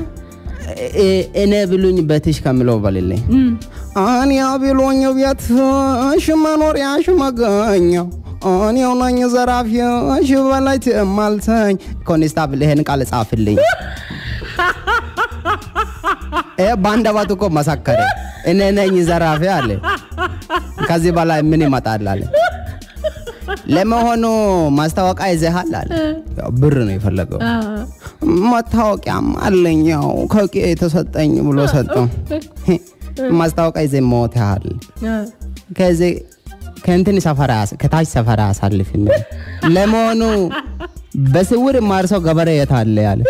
እኔ ብሉኝ በትሽ ከምለው በልልኝ አን ያብሎኝ ቤት ሽመኖሪያሽ መገኘው አን ያውናኝ ዘራፊያሽ በላይት ማልተኝ ኮንስታብል ይሄን ቃል ጻፍልኝ እ ባንዳባቱ እኮ መሰከረ እኔ ነኝ ዘራፊ አለ ከዚህ በላይ ምን ይመጣል አለ ለመሆኑ ማስታወቂያ ይዘሃል አለ ብር ነው የፈለገው ማስታወቂያም አለኝ ያው ከቄ ተሰጠኝ ብሎ ሰጠው ማስታወቂያ ይዘህ ሞታል ከዚህ ከእንትን ሰፈራስ ከታች ሰፈራስ አልፍኝ ለመሆኑ በስውር ማርሰው ገበሬ የታለ ያለ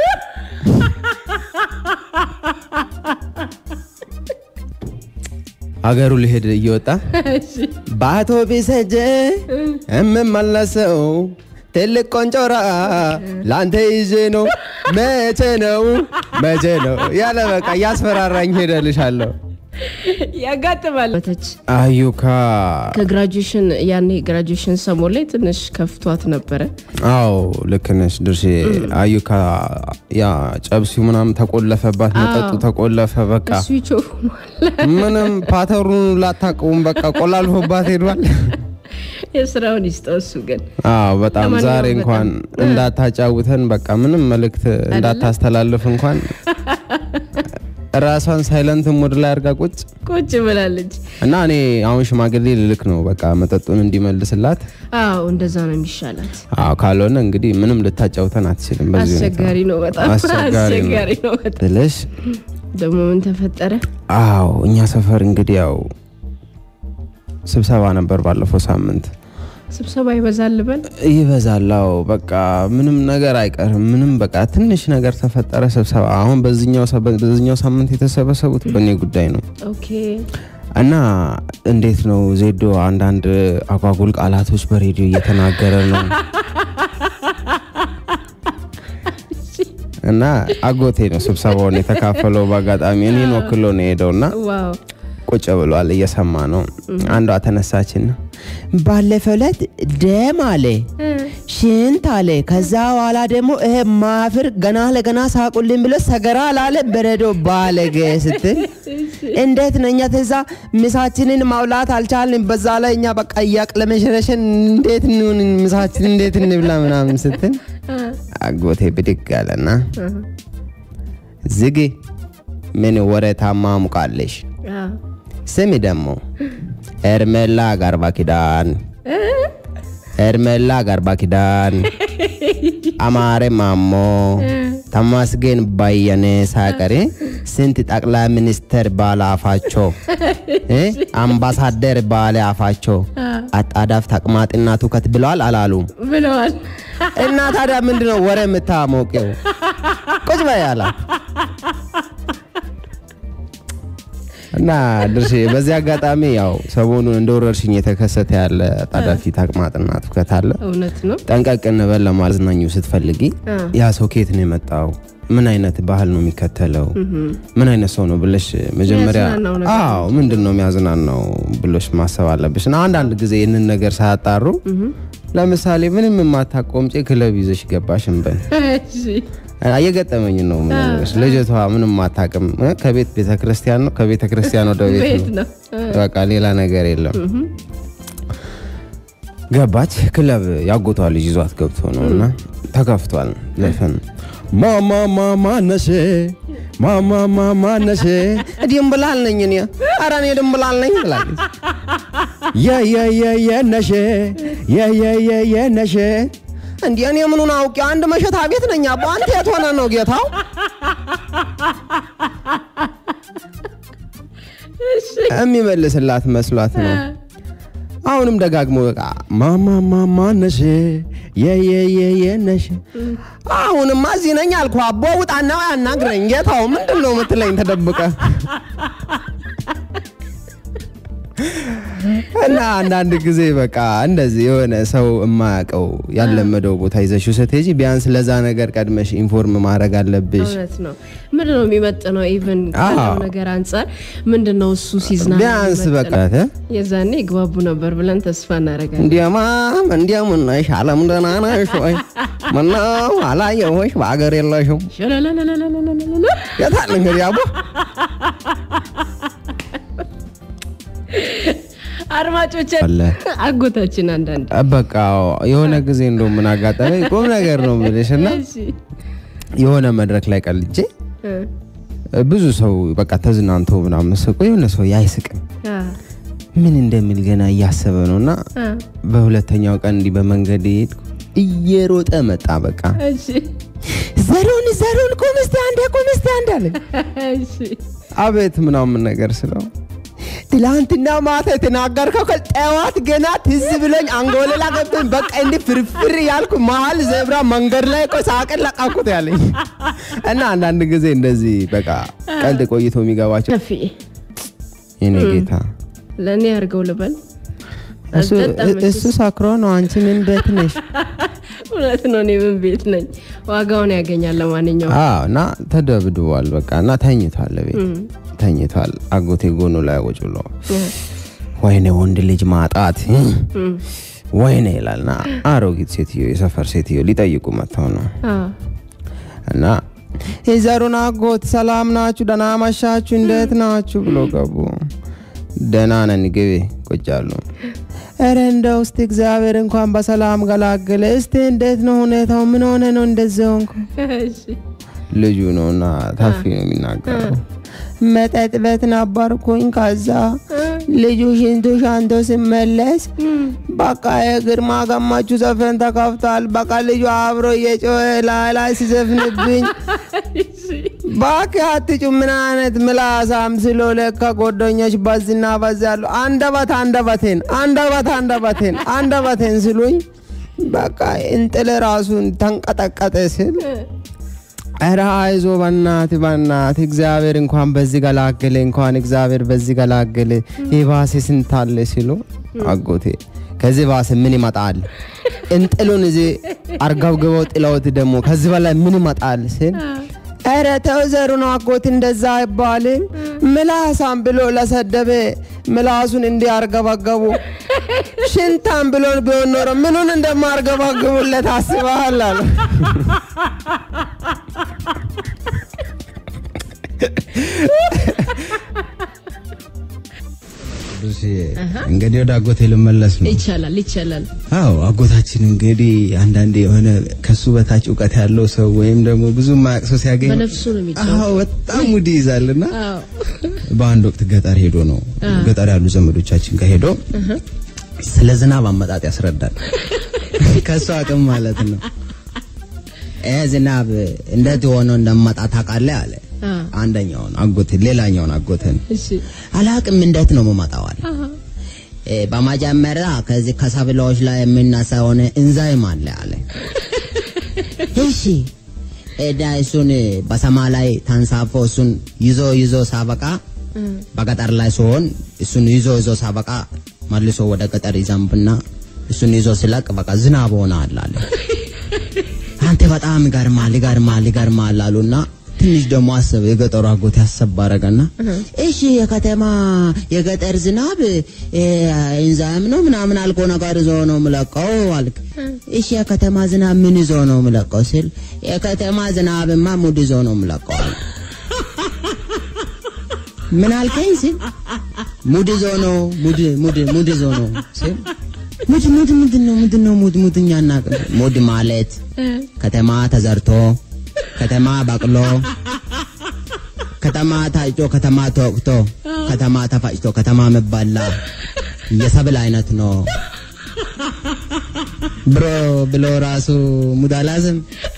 አገሩ ልሄድ እየወጣ በአውቶቢስ ሄጄ እምመለሰው ትልቅ ቆንጮራ ላንተ ይዤ ነው መቼ ነው መቼ ነው ያለ በቃ ያስፈራራኝ ሄደልሻለሁ ያጋጥማል ወተች አዩካ ከግራጁዌሽን ያኔ ግራጁዌሽን ሰሞን ላይ ትንሽ ከፍቷት ነበር አው ለከነሽ ድርሽ አዩካ ያ ጨብሱ ምናም ተቆለፈባት መጠጡ ተቆለፈ በቃ ስዊች ኦፍ ምንም ፓተሩን ላታቀውም በቃ ቆላልፎባት ሄዷል የስራውን ይስጠሱ ግን አው በጣም ዛሬ እንኳን እንዳታጫውተን በቃ ምንም መልእክት እንዳታስተላልፍ እንኳን ራሷን ሳይለንት ሞድ ላይ አርጋ ቁጭ ቁጭ ብላለች እና እኔ አሁን ሽማግሌ ልልክ ነው በቃ መጠጡን እንዲመልስላት አው እንደዛ ነው የሚሻላት አው ካልሆነ እንግዲህ ምንም ልታጫውተን አትችልም በዚህ ነው አስቸጋሪ ነው በጣም አስቸጋሪ ነው ትለሽ ደሞ ምን ተፈጠረ አው እኛ ሰፈር እንግዲህ ያው ስብሰባ ነበር ባለፈው ሳምንት ስብሰባ ይበዛል በል ይበዛላው በቃ ምንም ነገር አይቀርም ምንም በቃ ትንሽ ነገር ተፈጠረ ስብሰባ አሁን በዚህኛው በዚህኛው ሳምንት የተሰበሰቡት በኔ ጉዳይ ነው ኦኬ እና እንዴት ነው ዜዶ አንድ አንድ አጓጉል ቃላቶች በሬዲዮ እየተናገረ ነው እና አጎቴ ነው ስብሰባውን የተካፈለው ባጋጣሚ እኔን ወክሎ ነው ሄደውና ዋው ቁጭ ብሏል እየሰማ ነው አንዷ ተነሳችና ባለፈው ዕለት ደም አለ ሽንት አለ ከዛ በኋላ ደግሞ እህ ማፍር ገና ለገና ሳቁልኝ ብሎ ሰገራ አላለ በረዶ ባለገ ስትል እንዴት ነኛ ተዛ ምሳችንን ማውላት አልቻልን በዛ ላይ እኛ በቃ ያቅለመሸረሽን እንዴት ነው ምሳችን እንዴት እንብላ ምናምን ስትል አጎቴ ብድግ አለና ዝጊ ምን ወረታማ ሙቃለሽ ስሚ ደሞ ኤርሜላ ጋርባ ኪዳን ኤርሜላ ጋርባ ኪዳን አማረ ማሞ ተመስገን ባየኔ ሳቀሪ ስንት ጠቅላይ ሚኒስተር ባላፋቸው እ አምባሳደር ባላፋቸው አጣዳፍ ተቅማጥና ትውከት ብለዋል አላሉም ብለዋል እና ታዲያ ምንድነው ወሬ የምታሞቀው ቁጭ በይ አላ እና ድርሽ በዚህ አጋጣሚ ያው ሰሞኑን እንደወረርሽኝ የተከሰተ ያለ አጣዳፊ ተቅማጥና ትውከት አለ እውነት ነው ጠንቀቅ እንበል ለማዝናኙ ስትፈልጊ ያ ሶኬት ነው የመጣው ምን አይነት ባህል ነው የሚከተለው ምን አይነት ሰው ነው ብለሽ መጀመሪያ አዎ ምንድነው የሚያዝናናው ብለሽ ማሰብ አለብሽ እና አንድ አንድ ጊዜ እነን ነገር ሳያጣሩ ለምሳሌ ምንም ማታቆምጪ ክለብ ይዘሽ ገባሽ እንበል እሺ አየገጠመኝ ነው ምንነሽ ልጅቷ ምንም ማታቀም ከቤት ቤተክርስቲያን ነው ከቤተክርስቲያን ወደ ቤት ነው በቃ ሌላ ነገር የለም ገባች ክለብ ያጎቷ ልጅ ይዟት ገብቶ ነውና ተከፍቷል ለፈን ማማ ማማ ነሽ ማማ ማማ ነሽ ድንብላል ነኝ እኔ ኧረ እኔ ድንብላል ነኝ ብላለች ያ ያ ያ ያ ነሽ ያ ያ ያ ያ ነሽ እንዴ እኔ ምኑን አውቄ አንድ መሸታ ቤት ነኝ አባ አንተ የት ሆነ ነው ጌታው የሚመልስላት መስሏት ነው አሁንም ደጋግሞ በቃ ማማ ማማ ነሽ የየየ ነሽ አሁንም እዚህ ነኝ አልኩ አቦ ውጣና ያናግረኝ ጌታው ምንድነው የምትለኝ ተደብቀ እና አንዳንድ ጊዜ በቃ እንደዚህ የሆነ ሰው የማያውቀው ያለመደው ቦታ ይዘሽው ስትሄጂ ቢያንስ ለዛ ነገር ቀድመሽ ኢንፎርም ማድረግ አለብሽ እውነት ነው ምንድነው የሚመጥነው ኢቭን ካለው ነገር አንፃር ምንድነው እሱ ሲዝና ቢያንስ በቃ የዛኔ ግባቡ ነበር ብለን ተስፋ እናደርጋለን እንዲያማ እንዲያም ነሽ አለም ደህና ነሽ ወይ ምነው አላየሁሽ በአገር የለሽም የታል እንግዲህ አቦ አርማጮች አጎታችን አንዳንድ በቃ የሆነ ጊዜ እንደው ምን አጋጠመኝ ቆም ነገር ነው ምልሽና የሆነ መድረክ ላይ ቀልጄ ብዙ ሰው በቃ ተዝናንቶ ምናምን ሰቆ የሆነ ሰው ያይስቅም ምን እንደሚል ገና ያሰበ ነውና በሁለተኛው ቀን እንዲ በመንገድ ሄድኩ እየሮጠ መጣ በቃ እሺ ዘሩን ዘሩን ቆምስቲ አንዴ ቆምስቲ አንዴ አለ እሺ አቤት ምናምን ነገር ስለው ትላንትና ማታ ተናገርከው ከጠዋት ገና ትዝ ብለኝ አንጎሌ ላገብኝ በቃ እንዲ ፍርፍር ያልኩ መሃል ዘብራ መንገድ ላይ ቆሳቀል ለቃኩት ያለኝ እና አንዳንድ ጊዜ እንደዚህ በቃ ቀልድ ቆይቶ የሚገባቸው ከፊ የኔ ጌታ ለኔ ያርገው ልበል እሱ ሳክሮ ነው አንቺ ምን ቤት ነሽ እውነት ነው እኔ ምን ቤት ነኝ ዋጋውን ያገኛል ለማንኛውም አዎ እና ተደብድቧል በቃ እና ተኝቷል ቤት ተኝቷል አጎቴ ጎኑ ላይ ቁጭ ብሎ ወይኔ ወንድ ልጅ ማጣት ወይኔ ይላልና አሮጊት ሴትዮ የሰፈር ሴትዮ ሊጠይቁ መጣው ነው እና የዘሩን አጎት ሰላም ናችሁ ደህና ማሻችሁ እንዴት ናችሁ ብሎ ገቡ ደህና ነን ግቢ ቁጭ አሉ ኧረ እንደው እስቲ እግዚአብሔር እንኳን በሰላም ገላገለ እስቲ እንዴት ነው ሁኔታው ምን ሆነ ነው እንደዚህ ሆንኩ እሺ ልጁ ነውና ታፊ ነው የሚናገረው መጠጥ ቤት ነበርኩኝ ከዛ ልጁ ሽንቱ ሻንቶ ሲመለስ በቃ የግርማ ገማቹ ዘፈን ተከፍቷል በቃ ልጁ አብሮ እየጮኸ ላይ ላይ ሲዘፍንብኝ ባክ አትጩ ምን አይነት ምላሳም ስሎ ለካ ጎደኞች በዝና በዛ ያሉ አንደበት አንደበቴን አንደበት አንደበቴን አንደበቴን ስሉኝ በቃ እንጥል ራሱን ተንቀጠቀጠ ሲል አራ አይዞ በእናት በእናት እግዚአብሔር እንኳን በዚህ ገላገለ እንኳን እግዚአብሔር በዚህ ገላገለ ይባስ ስንታለ ሲሉ አጎቴ ከዚህ ባስ ምን ይመጣል እንጥሉን እዚ አርጋውገው ጥላውት ደሞ ከዚህ በላይ ምን ይመጣል ሲል አረ ተውዘሩን አጎት እንደዛ አይባልም ምላሳም ብሎ ለሰደበ ምላሱን እንዲያርገባገቡ ሽንታም ብሎ ቢሆን ኖሮ ምኑን እንደማርገባገቡለት አስበሃል አለ እንግዲህ ወደ አጎቴ ልመለስ ነው ይቻላል ይቻላል አዎ አጎታችን እንግዲህ አንዳንዴ የሆነ ከሱ በታች ዕውቀት ያለው ሰው ወይም ደግሞ ብዙ ማያቅሰው ሲያገኝ በነፍሱ ነው የሚጫወተው አዎ በጣም ሙዲ ይዛልና አዎ በአንድ ወቅት ገጠር ሄዶ ነው ገጠር ያሉ ዘመዶቻችን ጋር ሄዶ ስለ ዝናብ አመጣጥ ያስረዳል ከሱ አቅም ማለት ነው እ ዝናብ እንዴት ሆኖ እንደማጣ ታውቃለህ አለ አንደኛው አጎቴ ሌላኛው አጎቴን እሺ አላቅም እንዴት ነው መማጣዋል እ በማጃመራ ከዚህ ከሰብሎች ላይ የሚናሳው እንዛይም አለ አለ እሺ እዳይሱን በሰማ ላይ ታንሳፎ እሱን ይዞ ይዞ ሳበቃ በገጠር ላይ ሲሆን እሱን ይዞ ይዞ ሳበቃ መልሶ ወደ ገጠር ይዘምብና እሱን ይዞ ሲለቅ በቃ ዝናብ ሆናል አለ አንተ በጣም ይገርማል ይገርማል ይገርማል አሉና ትንሽ ደሞ አሰበ የገጠሩ አጎት ያሰባረጋና እሺ የከተማ የገጠር ዝናብ እንዛም ነው ምናምን አልቆ ነገር ይዞ ነው መለቀው አልክ እሺ የከተማ ዝናብ ምን ይዞ ነው መለቀው ሲል የከተማ ዝናብማ ሙድ ይዞ ነው መለቀው ምን አልከኝ ሲል ሙድ ይዞ ነው ሙድ ሙድ ሙድ ይዞ ነው ሲል ሙድ ሙድ ምንድነው ምንድነው ሙድ ሙድኛና ሙድ ማለት ከተማ ተዘርቶ ከተማ ባቅሎ ከተማ ታይቶ ከተማ ተወቅቶ ከተማ ተፋጭቶ ከተማ መባላ የሰብል አይነት ነው ብሮ ብሎ ራሱ ሙዳላዝም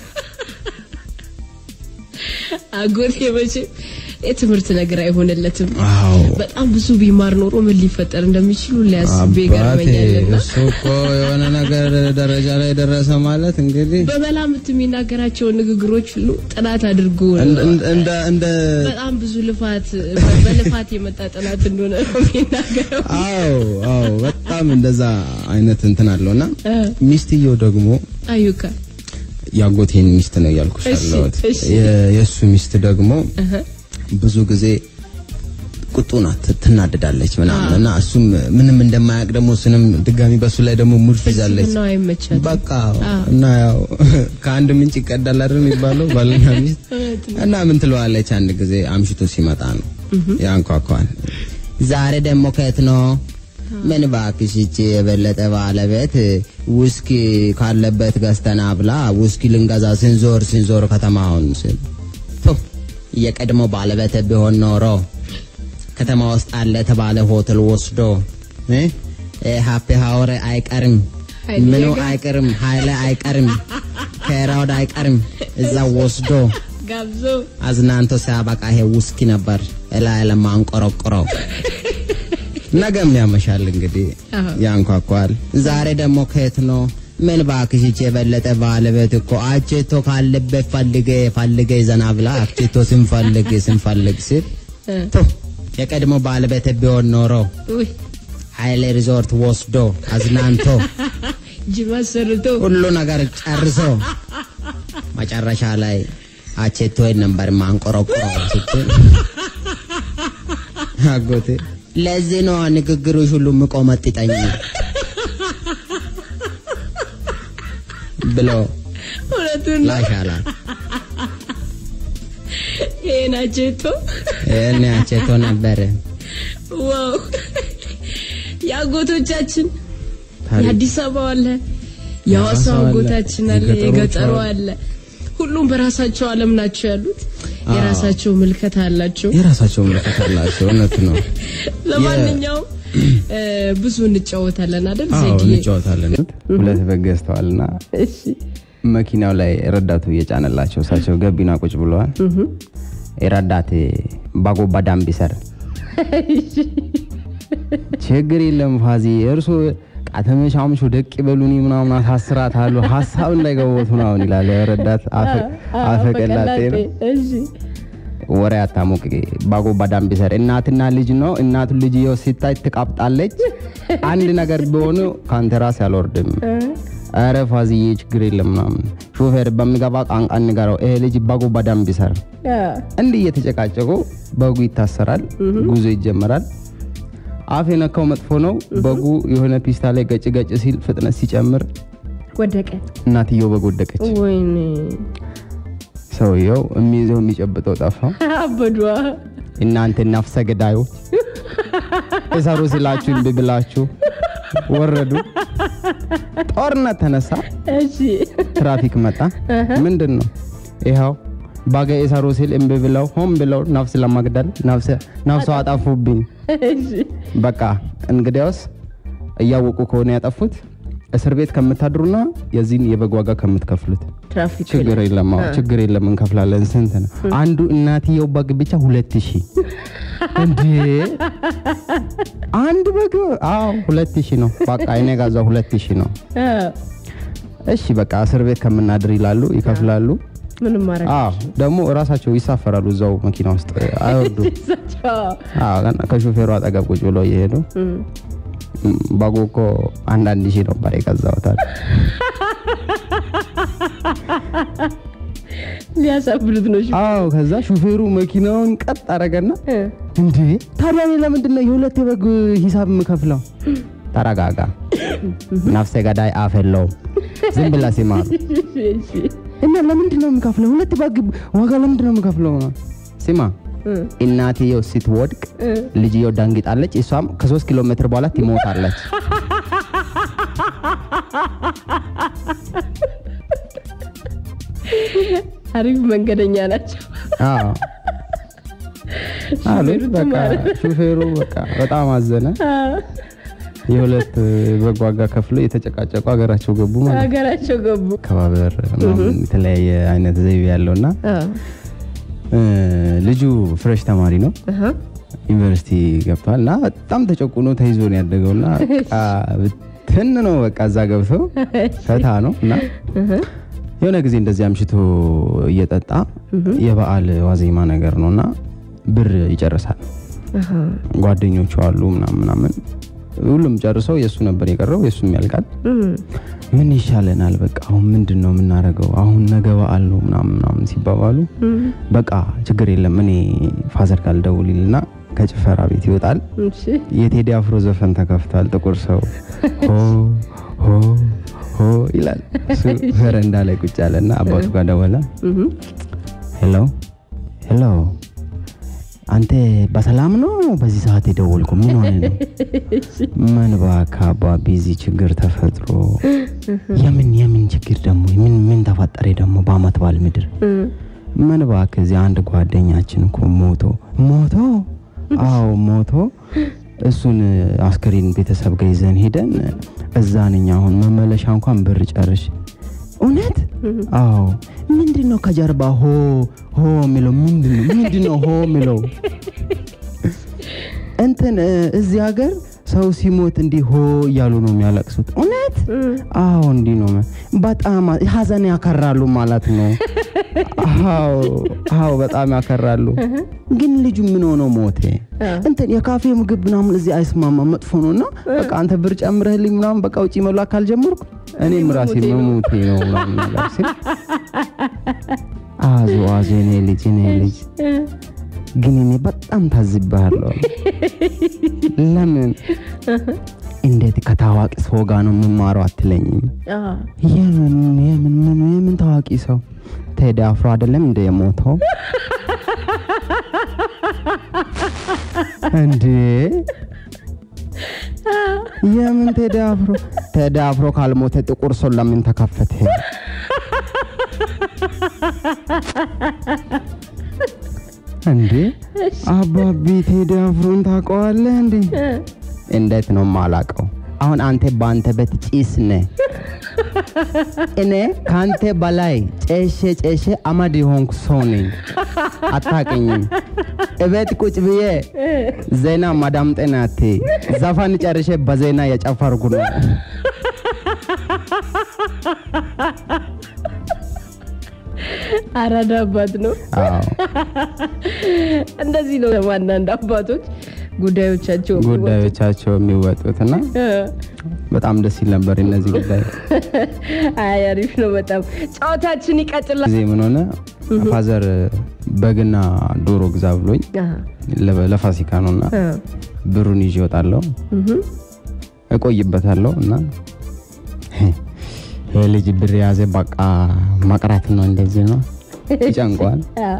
አጎቴ መቼ የትምህርት ነገር አይሆንለትም በጣም ብዙ ቢማር ኖሮ ምን ሊፈጠር እንደሚችሉ ሊያስብ ይገርመኛልና እሱኮ የሆነ ነገር ደረጃ ላይ ደረሰ ማለት እንግዲህ በመላምት የሚናገራቸው ንግግሮች ሁሉ ጥናት አድርጎ እንደ እንደ በጣም ብዙ ልፋት በልፋት የመጣ ጥናት እንደሆነ ነው የሚናገረው አዎ አዎ በጣም እንደዛ አይነት እንትን አለውና ሚስትየው ደግሞ አዩካ ያጎቴን ሚስት ነው ያልኩሽ አለውት የሱ ሚስት ደግሞ ብዙ ጊዜ ቁጡና ትናደዳለች ምናምንና እሱም ምንም እንደማያቅ ደግሞ እሱንም ድጋሚ በሱ ላይ ደግሞ ሙድ ይዛለች በቃ እና ያው ከአንድ ምንጭ ይቀዳል አይደል ይባለው ባልና ሚስት እና ምን ትለዋለች አንድ ጊዜ አምሽቶ ሲመጣ ነው ያንኳኳን ዛሬ ደግሞ ከት ነው ምን ባክሽ እቺ የበለጠ ባለቤት ውስኪ ካለበት ገዝተና ብላ ውስኪ ልንገዛ ስንዞር ስንዞር ከተማውን ሲል የቀድሞ ባለቤት ቢሆን ኖሮ ከተማ ውስጥ አለ ተባለ ሆቴል ወስዶ እ ሃፒ ሃወር አይቀርም ምኑ አይቀርም ሃይለ አይቀርም ከራውድ አይቀርም እዛ ወስዶ ጋብዞ አዝናንቶ ሲያበቃ ይሄ ውስኪ ነበር እላይ ለማንቆረቆረው ነገም ያመሻል እንግዲህ ያንኳኳል ዛሬ ደግሞ ከየት ነው ምን ባክሽ እቺ የበለጠ ባለቤት እኮ አቼቶ ካለበት ፈልገ ፈልገ ዘናብላ አቼቶ ስንፈልግ ስንፈልግ ሲል ቶ የቀድሞ ባለቤት ቢሆን ኖሮ ሃይሌ ሪዞርት ወስዶ አዝናንቶ ጅማሰርቶ ሁሉ ነገር ጨርሶ መጨረሻ ላይ አቼቶ ነበር ማንቆረቆረው ሲል አጎቴ ለዚህ ነው ንግግሮች ሁሉ መቆመጥጠኝ ብሎ ወለቱን ላሻላ የናቸቶ የናቸቶ ነበር ዋው ያጎቶቻችን የአዲስ አበባ አለ ያዋሳው ጎታችን አለ የገጠሩ አለ ሁሉም በራሳቸው ዓለም ናቸው ያሉት የራሳቸው ምልከታ አላቸው የራሳቸው ምልከታ አላቸው እውነት ነው ለማንኛውም ብዙ እንጫወታለን አይደል ዘይዲ እንጫወታለን ሁለት በገስተዋልና እሺ መኪናው ላይ ረዳቱ እየጫነላቸው ሳቸው ገቢና ቁጭ ብለዋል ረዳቴ ባጎ ባዳም ቢሰር ችግር የለም ፋዚ እርሱ ቃተመሻምሹ ደቅ ይበሉኒ ምናምን አሳስራት አሉ ሐሳብ እንዳይገቡት ነው ይላል ረዳት አፈቀላጤ እሺ ወሬ አታሞቅ ባጎ ባዳም ቢሰር እናትና ልጅ ነው እናቱ ልጅ ይው ሲታይ ትቃብጣለች አንድ ነገር ቢሆኑ ካንተራስ ያልወርድም አረ ፋዚዬ ችግር የለም ምናምን ሾፌር በሚገባ ቃንቃን ንገረው ይሄ ልጅ ባጎ ባዳም ቢሰር እንዴ እየተጨቃጨቁ በጉ ይታሰራል ጉዞ ይጀምራል አፍ የነካው መጥፎ ነው በጉ የሆነ ፒስታ ላይ ገጭ ገጭ ሲል ፍጥነት ሲጨምር ወደቀ እናትየው በጉ ወደቀች ወይኔ ሰውየው የሚይዘው የሚጨብጠው ጠፋ አበዷ እናንተ ነፍሰ ገዳዮች እሳሩ ሲላችሁ እንቢ ብላችሁ ወረዱ ጦርነት ተነሳ እሺ ትራፊክ መጣ ምንድነው ይሄው ባገ እሳሩ ሲል እንቢ ብለው ሆም ብለው ነፍስ ለማግደል ነፍስ ነፍስ አጣፉብኝ እሺ በቃ እንግዲያውስ እያወቁ ከሆነ ያጠፉት እስር ቤት ከመታድሩና የዚህን የበጓጋ ከመትከፍሉት ትራፊክ ችግር የለም ችግር የለም እንከፍላለን ስንት ነው አንዱ እናትየው በግ ብቻ ሁለት ሺህ እንዴ አንድ በግ አዎ ሁለት ሺህ ነው በቃ እኔ ጋዛው ሁለት ሺህ ነው እሺ በቃ እስር ቤት ከመናድር ይላሉ ይከፍላሉ ምንም ማረግ አዎ ደግሞ ራሳቸው ይሳፈራሉ እዛው መኪና ውስጥ አይወርዱ አዎ ከሾፌሩ አጠገብ ቁጭ ብለው ይሄዱ ባጎኮ አንድ አንድ ሺህ ነው ባሬ ከዛውታል ሊያሳብሉት ነው አዎ ከዛ ሾፌሩ መኪናውን ቀጥ አረጋና እንዴ ታዲያ ለምንድን ነው የሁለት በግ ሂሳብ መከፍለው ተረጋጋ ነፍሰ ገዳይ አፈለው ዝም ብላ ሲማሩ እና ለምንድን ነው የምከፍለው ሁለት በግ ዋጋ ለምንድን ነው የምከፍለው ሲማ እናትየው ስትወድቅ ልጅየው ዳንግጣለች እሷም ከ3 ኪሎ ሜትር በኋላ ትሞታለች አሪፍ መንገደኛ ናቸው አዎ አሉ በቃ ሹፌሩ በቃ በጣም አዘነ የሁለት በጓጋ ከፍሎ የተጨቃጨቁ ሀገራቸው ገቡ ማለት ሀገራቸው ገቡ ከባበር የተለያየ አይነት ዘይቤ ያለውና ልጁ ፍሬሽ ተማሪ ነው ዩኒቨርሲቲ ገብቷልና በጣም ተጨቁኖ ተይዞ ነው ያደገውና ትን ነው በቃ እዛ ገብቶ ፈታ ነውና የሆነ ጊዜ እንደዚህ አምሽቶ እየጠጣ የበዓል ዋዜማ ነገር ነውና ብር ይጨርሳል ጓደኞቹ አሉ ምናምን ምናምን ሁሉም ጨርሰው የሱ ነበር የቀረው የሱም ያልቃል ምን ይሻለናል በቃ አሁን ምንድነው የምናረገው አሁን ነገ በዓል ነው ምናምን ምናምን ሲባባሉ በቃ ችግር የለም እኔ ፋዘር ጋር ደውልልና ከጭፈራ ቤት ይወጣል የቴዲ አፍሮ ዘፈን ተከፍቷል ጥቁር ሰው ሆ ሆ ሆ ይላል ፈረንዳ ላይ ቁጭ አለና አባቱ ጋር ደወለ ሄሎ ሄሎ አንተ በሰላም ነው በዚህ ሰዓት የደወልኩ ምን ሆነ ነው ምን ባካ ባቢዚ ችግር ተፈጥሮ የምን የምን ችግር ደግሞ ምን ምን ተፈጠረ ደግሞ በአመት ባል ምድር ምን ባካ እዚህ አንድ ጓደኛችን እኮ ሞቶ ሞቶ አው ሞቶ እሱን አስከሬን ቤተሰብ ጋር ይዘን ሄደን እዛ ነኝ አሁን መመለሻ እንኳን ብር ጨርሽ እውነት አው ምንድነው ከጀርባ ሆ ሆ ሚለው ምንድነው ምንድነው ሆ ሚለው እንትን እዚህ ሀገር ሰው ሲሞት እንዲ ሆ ያሉ ነው የሚያለቅሱት እውነት አው እንዲ ነው በጣም ሀዘን ያከራሉ ማለት ነው አው አው በጣም ያከራሉ ግን ልጁ ምን ሆኖ ሞተ እንትን የካፌ ምግብ ምናምን እዚህ አይስማማ መጥፎ ነውና በቃ አንተ ብር ጨምረህልኝ ምናምን በቃ ውጪ መብላት ካልጀመርኩ እኔም ራሴ መሞቴ ነው ምናምን ነገር ሲል አዞ አዞ እኔ ልጅ እኔ ልጅ ግን እኔ በጣም ታዝባለሁ ለምን እንዴት ከታዋቂ ሰው ጋር ነው የምማረው አትለኝም የምን የምን ምን የምን ታዋቂ ሰው ቴዲ አፍሮ አይደለም እንደ የሞተው እንዴ የምን ቴዲ አፍሮ ቴዲ አፍሮ ካልሞተ ጥቁር ሰው ለምን ተከፈተ እንዴ አባቢ ቴዲ አፍሮን ታውቀዋለህ እንዴ እንዴት ነው ማላቀው አሁን አንተ ባንተ በት ጪስ ነህ እኔ ካንተ በላይ ጨሼ ጨሼ አማድ ሆንኩ ሰው ነኝ አታቀኝም እቤት ቁጭ ብዬ ዜና ማዳምጠናቴ ዘፋን ጨርሼ በዜና የጨፈርኩ ነው አራዳ አባት ነው አዎ እንደዚህ ነው አንዳንድ አባቶች ጉዳዮቻቸው ጉዳዮቻቸው የሚወጡትና በጣም ደስ ይል ነበር እነዚህ ጉዳይ አይ አሪፍ ነው በጣም ጫውታችን ይቀጥላል እዚህ ምን ሆነ ፋዘር በግና ዶሮ ግዛ ብሎኝ ለፋሲካ ነውና ብሩን ይዤ ወጣለሁ እቆይበታለሁ እና ልጅ ብር ያዘ በቃ ማቅራት ነው እንደዚህ ነው ይጨንቋል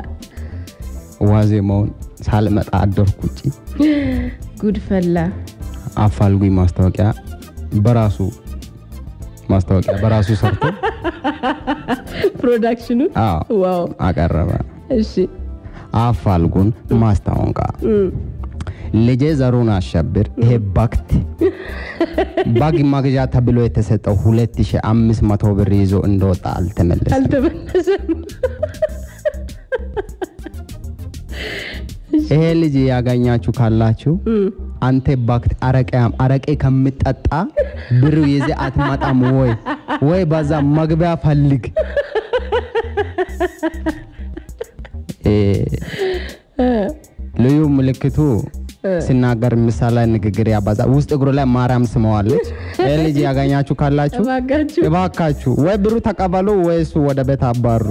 ዋዜማውን ሳልመጣ አደርኩጪ ጉድፈላ አፋልጉኝ ማስታወቂያ በራሱ ማስታወቂያ በራሱ ሰርቶ ፕሮዳክሽኑ ዋው አቀረበ እሺ አፋልጉን ማስታወቂያ ልጄ ዘሩን አሸብር ይሄ ባክት ባግ ማግጃ ተብሎ የተሰጠው ሁለት ሺህ አምስት መቶ ብር ይዞ እንደወጣ አልተመለሰም አልተመለሰም ይሄ ልጅ ያጋኛችሁ ካላችሁ አንተ ባክት አረቀያም አረቄ ከምጠጣ ብሩ ይዘ አትማጣም ወይ ወይ ባዛ መግቢያ ፈልግ እ ልዩ ምልክቱ ሲናገር ምሳሌ ንግግር ያባዛ ውስጥ እግሩ ላይ ማርያም ስመዋለች ይሄ ልጅ ያጋኛችሁ ካላችሁ እባካችሁ ወይ ብሩ ተቀበሉ ወይስ ወደ ቤት አባሩ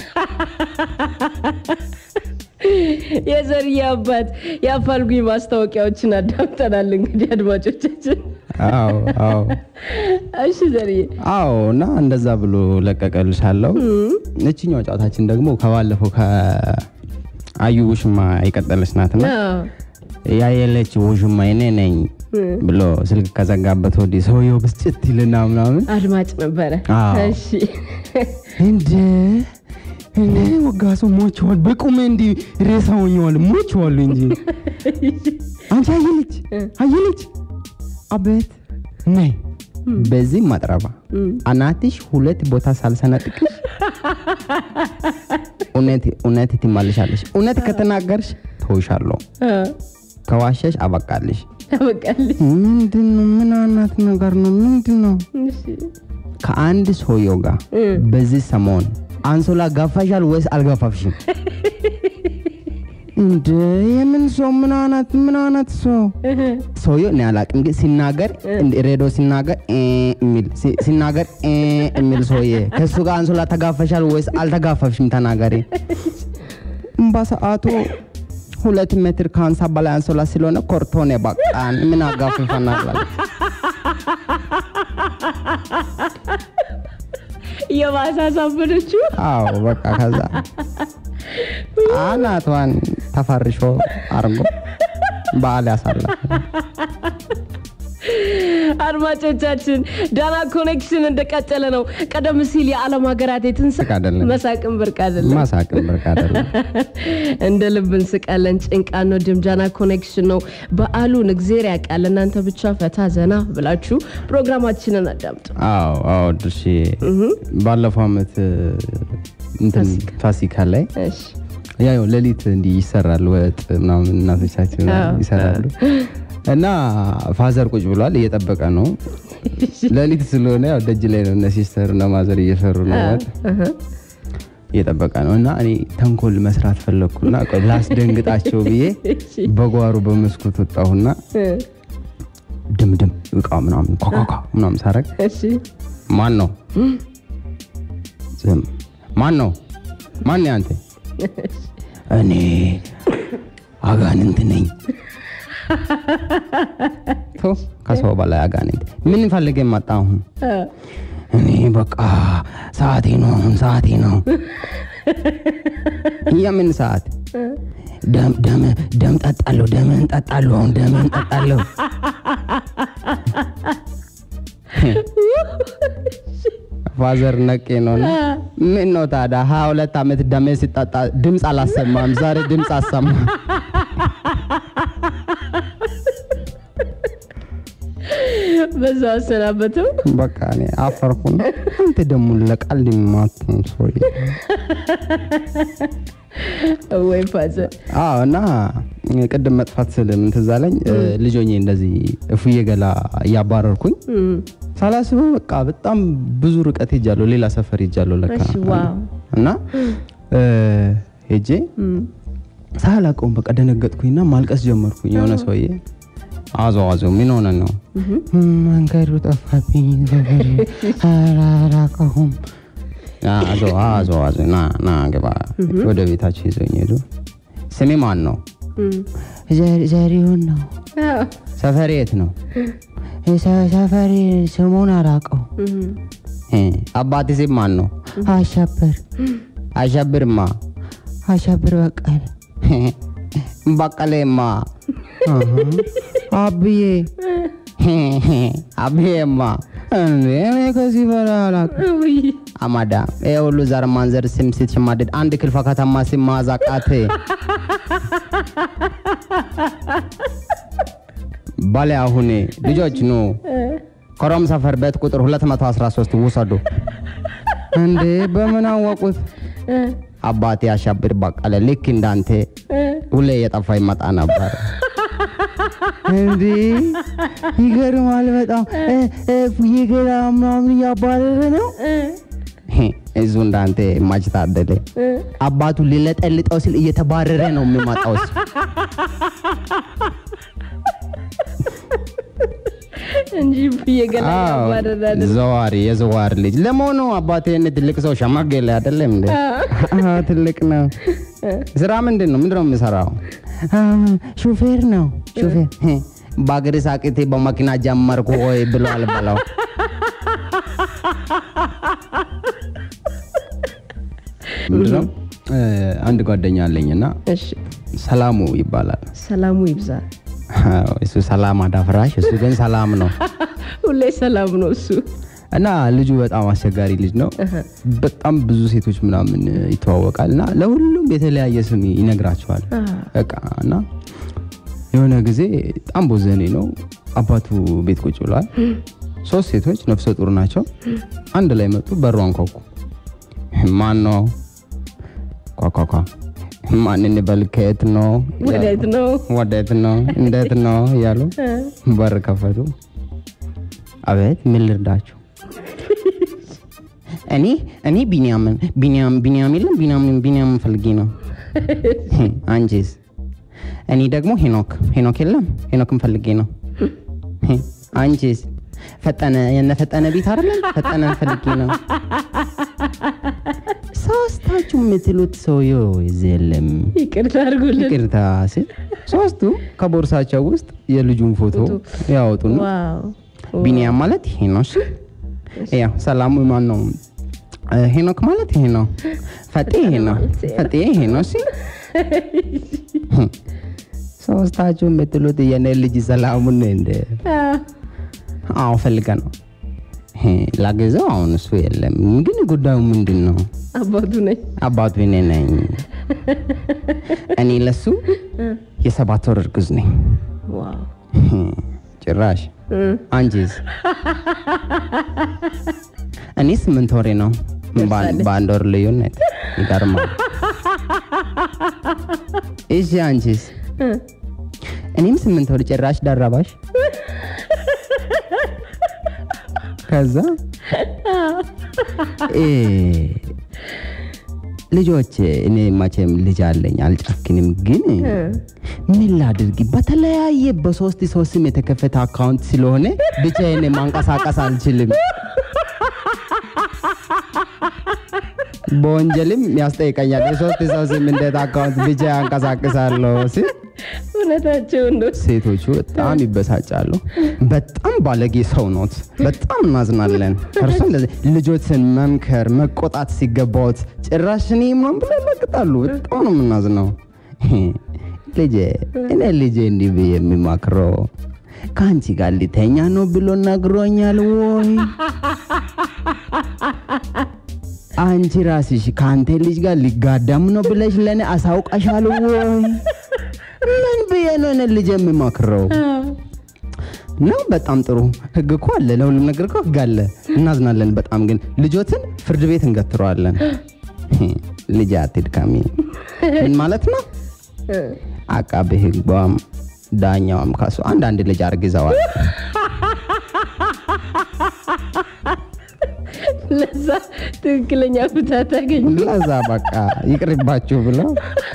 የዘሪያ አባት ያፋልጉኝ ማስታወቂያዎችን አዳምጠናል እንግዲህ አድማጮቻችን አዎ አዎ እሺ ዘሪያ አዎ እና እንደዛ ብሎ ለቀቀልሻለሁ እቺኛው ጫውታችን ደግሞ ከባለፈው ከአዩ ውሽማ አይቀጠለሽ ናትና ያየለች ውሽማ እኔ ነኝ ብሎ ስልክ ከዘጋበት ወዲ ሰውየው ብስጭት ይልና ምናምን አድማጭ ነበረ እሺ እንዴ እኔ ወጋሱ ሞችዋል በቁሜ እንዲ ሬሳውኛል ሞችዋል እንጂ አንቺ አይልች አይልች አቤት ነይ በዚህ ማጥራባ አናትሽ ሁለት ቦታ ሳልሰነጥቅ ኡነት ኡነት ትማልሻለሽ ኡነት ከተናገርሽ ተውሻለሁ ከዋሸሽ አበቃልሽ አበቃልሽ ምንድነው ምን አናት ነገር ነው ምንድነው እሺ ከአንድ ሰው ዮጋ በዚህ ሰሞን አንሶላ ጋፋሻል ወይስ አልጋፋፍሽም እንደ የምን ሰው ምን አናት ምን አናት ሰው ሰው ነው ያላቅም ግን ሲናገር እንደ ሬዲዮ ሲናገር እሚል ሲናገር እሚል ሰውዬ ከሱ ጋር አንሶላ ተጋፋሻል ወይስ አልተጋፋፍሽም ተናገሪ በሰዓቱ ሁለት ሜትር ካንሳ በላይ አንሶላ ስለሆነ ኮርቶኔ ባቃን ምን አጋፍፈናል የማሳሳብልቹ አዎ በቃ ከዛ አናቷን ተፈርሾ አርጎ ባል ያሳለፈ አድማጮቻችን ዳና ኮኔክሽን እንደቀጠለ ነው ቀደም ሲል የዓለም ሀገራት የትንሳኤ መሳቅም ብርቅ አይደለም መሳቅም ብርቅ አይደለም እንደ ልብን ስቃለን ጭንቃን ነው ድምጃና ኮኔክሽን ነው በአሉን እግዚአብሔር ያቃል እናንተ ብቻ ፈታ ዘና ብላችሁ ፕሮግራማችንን አዳምጡ አዎ አዎ ድርሺ ባለፈው አመት እንትን ፋሲካ ላይ እሺ ያው ለሊት እንዲ ይሰራል ወጥ ምናምን እናቶቻችን ይሰራሉ እና ፋዘር ቁጭ ብሏል እየጠበቀ ነው ለሊት ስለሆነ ያው ደጅ ላይ ነው ሲስተር እና ማዘር እየሰሩ ነው ወጥ እየጠበቀ ነው እና እኔ ተንኮል መስራት ፈለኩና ላስደንግጣቸው ብዬ በጓሩ በመስኮት ወጣሁና ድምድም እቃ ምናምን ኮኮካ ምናምን ሳረግ እሺ ማን ነው ዝም ማን ነው ማን ያንተ እኔ አጋንንት ነኝ ቶ ከሰው በላይ አጋንንት ምን ፈልገ መጣሁ እኔ በቃ ሰዓቴ ነው ሰዓቴ ነው የምን ሰዓት ደም ደም ደም ጠጣለሁ ደም ጠጣለሁ ደም ጠጣለሁ ፋዘር ነቄ ነው ምን ነው ታዳ ሃያ ሁለት አመት ደም ሲጣጣ ድምጽ አላሰማም ዛሬ ድምጽ አሰማ በዛው ሰናበተው በቃ እኔ አፈርኩና አንተ ደሙ ለቃል ማቱን ሶሪ ወይ ፋዘር አዎ እና ቅድም መጥፋት ስለም ተዛለኝ ልጆኜ እንደዚህ እፉዬ ገላ ያባረርኩኝ ሳላስበው በቃ በጣም ብዙ ርቀት ሄጃለሁ ሌላ ሰፈር ሄጃለሁ ለካ እና ሄጄ ሳላቀው በቃ ደነገጥኩኝና ማልቀስ ጀመርኩኝ የሆነ ሰውዬ አዞ አዞ ምን ሆነ ነው መንገዱ ጠፋብኝ ዘፈሪ አራራቀሁም አዞ አዞ አዞ ና ና ገባ ወደ ቤታችን ይዘኝ ሄዱ ስሜ ማን ነው ዘሪሁን ነው ሰፈር የት ነው ሰፈር ስሙን አራቀው አባቴ ስም ማን ነው አሸብር አሸብርማ አሸብር በቀለ በቀለማ አብዬ አብዬማ እኔ ከዚህ በላላክ አማዳ ኤውሉ ዛር ማንዘር ስም ሲትማደድ አንድ ክልፋ ከተማ ስም ማዛቃቴ ባለ አሁን ልጆች ነው ኮረም ሰፈር ቤት ቁጥር ሁለት መቶ አስራ ሶስት ውሰዱ እንዴ በምን አወቁት አባቴ አሻብር በቀለ ልክ እንዳንተ ሁሌ የጠፋ ይመጣ ነበር እንዴ ይገርማል በጣም ይገራ ምናምን ያባረረ ነው እዙ እንዳንተ ማጅ ታደለ አባቱ ሊለጠልጠው ሲል እየተባረረ ነው የሚመጣው እንጂ ይገላ ያባረረ ዘዋሪ የዘዋር ልጅ ለሞኖ አባቴ እንደ ትልቅ ሰው ሸማገለ አይደለም እንዴ አዎ ትልቅ ነው ስራ ምንድነው ምንድነው የሚሰራው ሹፌር ነው ሹፌር ባገሪ ሳቂቴ በመኪና ጀመርኩ ወይ ብሎ አልበላው ምንድነው አንድ ጓደኛ አለኝና እሺ ሰላሙ ይባላል ሰላሙ ይብዛ እሱ ሰላም አዳፍራሽ እሱ ግን ሰላም ነው ሁሌ ሰላም ነው እሱ እና ልጁ በጣም አስቸጋሪ ልጅ ነው። በጣም ብዙ ሴቶች ምናምን ይተዋወቃልና ለሁሉም የተለያየ ስም ይነግራቸዋል። በቃ እና የሆነ ጊዜ በጣም ቦዘኔ ነው። አባቱ ቤት ቁጭ ብሏል። ሶስት ሴቶች ነፍሰ ጡር ናቸው። አንድ ላይ መጡ። በሯን አንኳኩ። ማን ነው? ኳኳኳ ማንን በልከት ነው? ወዴት ነው? ወዴት ነው? እንዴት ነው ያሉ በር ከፈቱ። አቤት ምን ልርዳችሁ? እኔ እኔ ቢኒያም ቢኒያም ቢኒያም የለም ቢኒያም ቢኒያም ፈልጌ ነው። አንቺስ? እኔ ደግሞ ሄኖክ ሄኖክ የለም ሄኖክም ፈልጌ ነው። አንቺስ? ፈጠነ የነ ፈጠነ ቤት አይደለም ፈጠነ ፈልጌ ነው። ሶስታችሁ የምትሉት ሰውዬው የለም። ይቅርታ አድርጉልን። ይቅርታ ሲል ሶስቱ ከቦርሳቸው ውስጥ የልጁን ፎቶ ያወጡና ቢኒያም ማለት ይሄ ነው። ያ ሰላሙ ማን ነው? ሄኖክ ማለት ይሄ ነው። ፈጤ ይሄ ነው። ፈጤ ይሄ ነው። እሺ ሶስታችሁ የምትሉት የኔ ልጅ ሰላሙን እንደ አዎ ፈልጋ ነው ላገዘው። አሁን እሱ የለም። ግን ጉዳዩ ምንድነው? አባቱ ነኝ አባቱ እኔ ነኝ። እኔ ለሱ የሰባት ወር እርጉዝ ነኝ። ዋው ጭራሽ አንቺስ? እኔ ስምንት ወሬ ነው። በአንድ ወር ልዩነት ይገርማል። እሺ አንቺስ? እኔም ስምንት ወር ጭራሽ ደረባሽ። ከዛ እ ልጆች እኔ ማቸም ልጅ አለኝ አልጨክንም። ግን ምን ላድርግ? በተለያየ በሶስት ሶስትም የተከፈተ አካውንት ስለሆነ ብቻዬን ማንቀሳቀስ አልችልም። በወንጀልም ያስጠይቀኛል። የሶስት ሶስትም እንዴት አካውንት ብቻ ያንቀሳቅሳለሁ ሲል እውነታቸው ነው። ሴቶቹ በጣም ይበሳጫሉ። በጣም ባለጌ ሰው ነው። በጣም እናዝናለን። እርሱ እንደዚህ ልጆችን መምከር መቆጣት ሲገባውት ጭራሽ እኔ ምናምን ብለው ይለቅጣሉ። በጣም ነው የምናዝነው። ልጄ እኔ ልጄ እንዲህ ብዬ የሚማክረው ከአንቺ ጋር ሊተኛ ነው ብሎ ነግሮኛል ወይ? አንቺ ራስሽ ከአንተ ልጅ ጋር ሊጋዳም ነው ብለሽ ለኔ አሳውቀሻል ወይ? ምን ብዬ ነው እኔ ልጅ የሚማክረው? ነው በጣም ጥሩ ህግ እኮ አለ። ለሁሉም ነገር እኮ ህግ አለ። እናዝናለን በጣም ግን ልጆችን ፍርድ ቤት እንገትረዋለን። ልጅ አትድካሚ ምን ማለት ነው? አቃቤ ህጓም ዳኛውም ካሱ አንድ አንድ ልጅ አርግዘዋል። ለዛ ትክክለኛ ፍትህ ታገኙ። ለዛ በቃ ይቅርባችሁ ብለው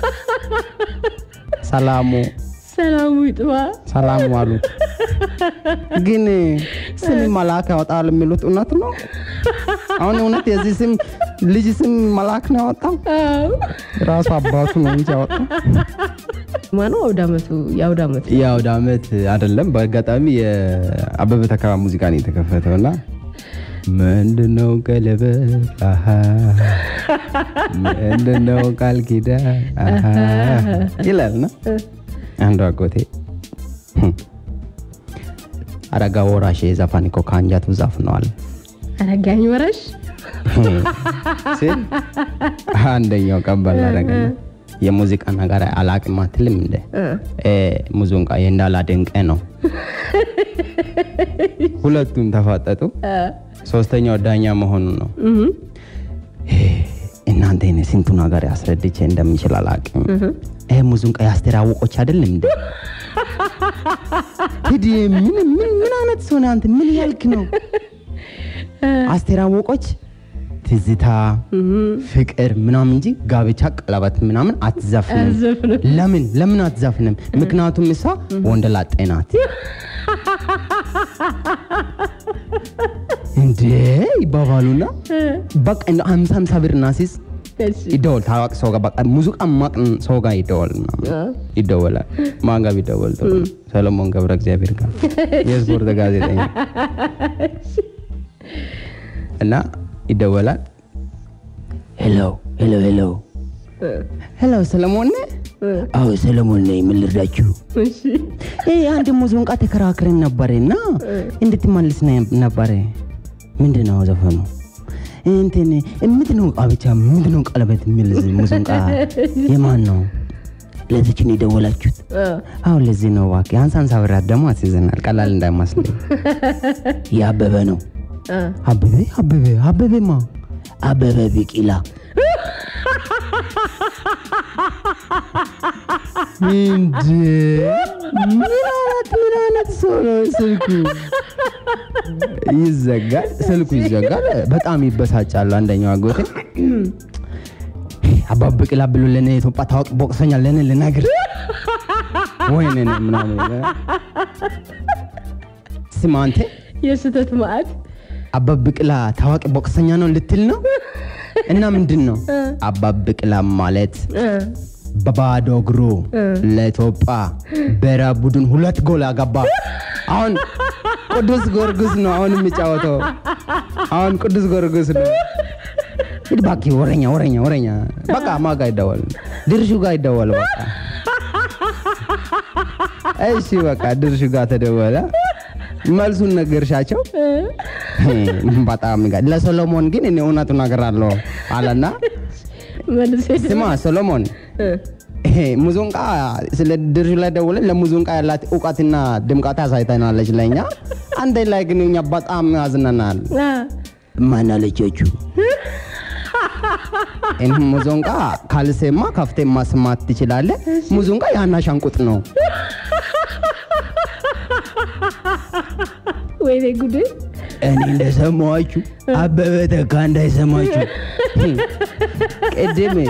ሰላሙ ሰላሙ ይጥባ ሰላሙ አሉት። ግን ስም መልአክ ያወጣል የሚሉት እውነት ነው? አሁን እውነት የዚህ ስም ልጅ ስም መልአክ ነው ያወጣው? ራሱ አባቱ ነው እንጂ ያወጣው። ማነው? አውዳመቱ ያውዳመቱ ያውዳመት አይደለም። በአጋጣሚ የአበበ ተካባ ሙዚቃ ነው የተከፈተውና ምንድነው ቀለበት አሃ ምንድነው ቃል ኪዳን አሃ ይላልና አንዱ አጎቴ አረጋ ወራሽ ዘፋን እኮ ካንጃቱ ዘፍነዋል። አረጋኝ ወራሽ ሲል አንደኛው ቀበል አረጋ የሙዚቃ ነገር አላቅም አትልም እንደ እ ሙዚቃ የእንዳላ ድንቅ ነው። ሁለቱም ተፋጠጡ። ሶስተኛው ዳኛ መሆኑ ነው። እናንተ እኔ ስንቱ ነገር ያስረድቼ እንደምችል አላቅም። ይሄ ሙዚቃ ያስተራውቆች አይደለም እንዴ? ሂድ ምን ምን ምን አይነት ሰው ነህ አንተ? ምን ያልክ ነው? አስተራውቆች ትዝታ ፍቅር ምናምን እንጂ ጋብቻ ቀለበት ምናምን አትዘፍንም። ለምን ለምን አትዘፍንም? ምክንያቱም እሷ ወንደላጤ ናት። እንዴ ይባባሉና በቃ እንደ ሃምሳ ሃምሳ ብር ናሲስ ይደወል ታዋቂ ሰው ጋር በቃ ሙዚቃ ማቅን ሰው ጋር ይደወል ይደወላል። ማን ጋር ይደወል? ሰለሞን ገብረ እግዚአብሔር ጋር የስፖርት ጋዜጠኛ እና ይደወላል። ሄሎ ሄሎ ሄሎ ሄሎ ሰለሞን ነህ? አዎ ሰለሞን ነኝ። ምን ልርዳችሁ? እሺ ኤ አንድ ሙዚቃ ተከራክረን ነበርና እንድትመልስ ነበር። ምንድነው ዘፈኑ እንትን ምንድነው አብቻ ምንድነው ቀለበት የሚል ሙዚቃ የማን ነው ለዚህን ይደወላችሁት አው ለዚህ ነው ዋቂ አንሳን ሳብራት ደሞ አስይዘናል ቀላል እንዳይመስልኝ ያበበ ነው አበበ አበበ አበበማ አበበ ቢቂላ እንዴ ምናት ምናት ሶሎ ስልኩ ይዘጋል ስልኩ ይዘጋል በጣም ይበሳጫሉ አንደኛው አጎቴ አባብ ቢቂላ ብሎ ለኔ ኢትዮጵያ ታውቅ ቦክሰኛ ለኔ ለናገር ወይኔ ምናምን ስማንቴ የስተት ማአት አባብ ቢቂላ ታዋቂ ቦክሰኛ ነው ልትል ነው እና ምንድነው አባብ ቢቂላ ማለት በባዶ እግሩ ለኢትዮጵያ ብሔራዊ ቡድን ሁለት ጎል አገባ አሁን ቅዱስ ጊዮርጊስ ነው አሁን የሚጫወተው አሁን ቅዱስ ጊዮርጊስ ነው ይባቂ ወረኛ ወረኛ ወረኛ በቃ ማጋ ይደወል ድርሹ ጋር ይደወል በቃ እሺ በቃ ድርሹ ጋር ተደወለ መልሱን ነገርሻቸው በጣም ጋር ለሶሎሞን ግን እኔ እውነቱን ነገራለሁ አለና መልሴ ስማ ሶሎሞን እሄ ሙዚቃ ስለ ድርሹ ላይ ደወለ ለሙዚቃ ያላት ዕውቀትና ድምቀት አሳይታናለች ለኛ አንዴ ላይ ግን እኛ በጣም ያዝናናል ማን አለችቹ እን ሙዚቃ ካልሰማ ካፍቴ ማስማት ትችላለ ሙዚቃ ያና ሻንቁጥ ነው ወይኔ ጉድ እኔ እንደሰማችሁ አበበ ተካ እንዳይሰማችሁ ቀደም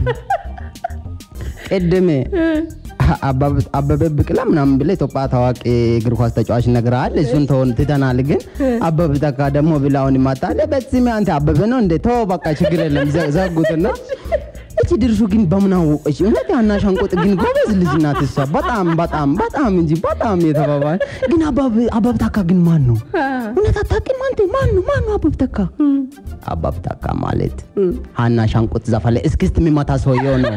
ቀደም አበበ አበበ ቢቂላ ምናምን ብለ ኢትዮጵያ ታዋቂ እግር ኳስ ተጫዋች ነገራል እሱን ተውን ትተናል ግን አበበ ተካ ደግሞ ብላውን ይማታለ በዚህ አንተ አበበ ነው እንደ ተው በቃ ችግር የለም ዘጉትና እቺ ድርሹ ግን በመናው እሺ እውነት ያና ሻንቆጥ ግን ጎበዝ ልጅ ናት እሷ በጣም በጣም በጣም እንጂ በጣም የተባባል ግን አበበ አበበ ተካ ግን ማን ነው እውነት አታውቂም አንተ ማን ነው ማን ነው አበበ ተካ አበበ ተካ ማለት ሃና ሻንቆጥ ዘፈለ እስክስት የሚመታ ሰውየው ነው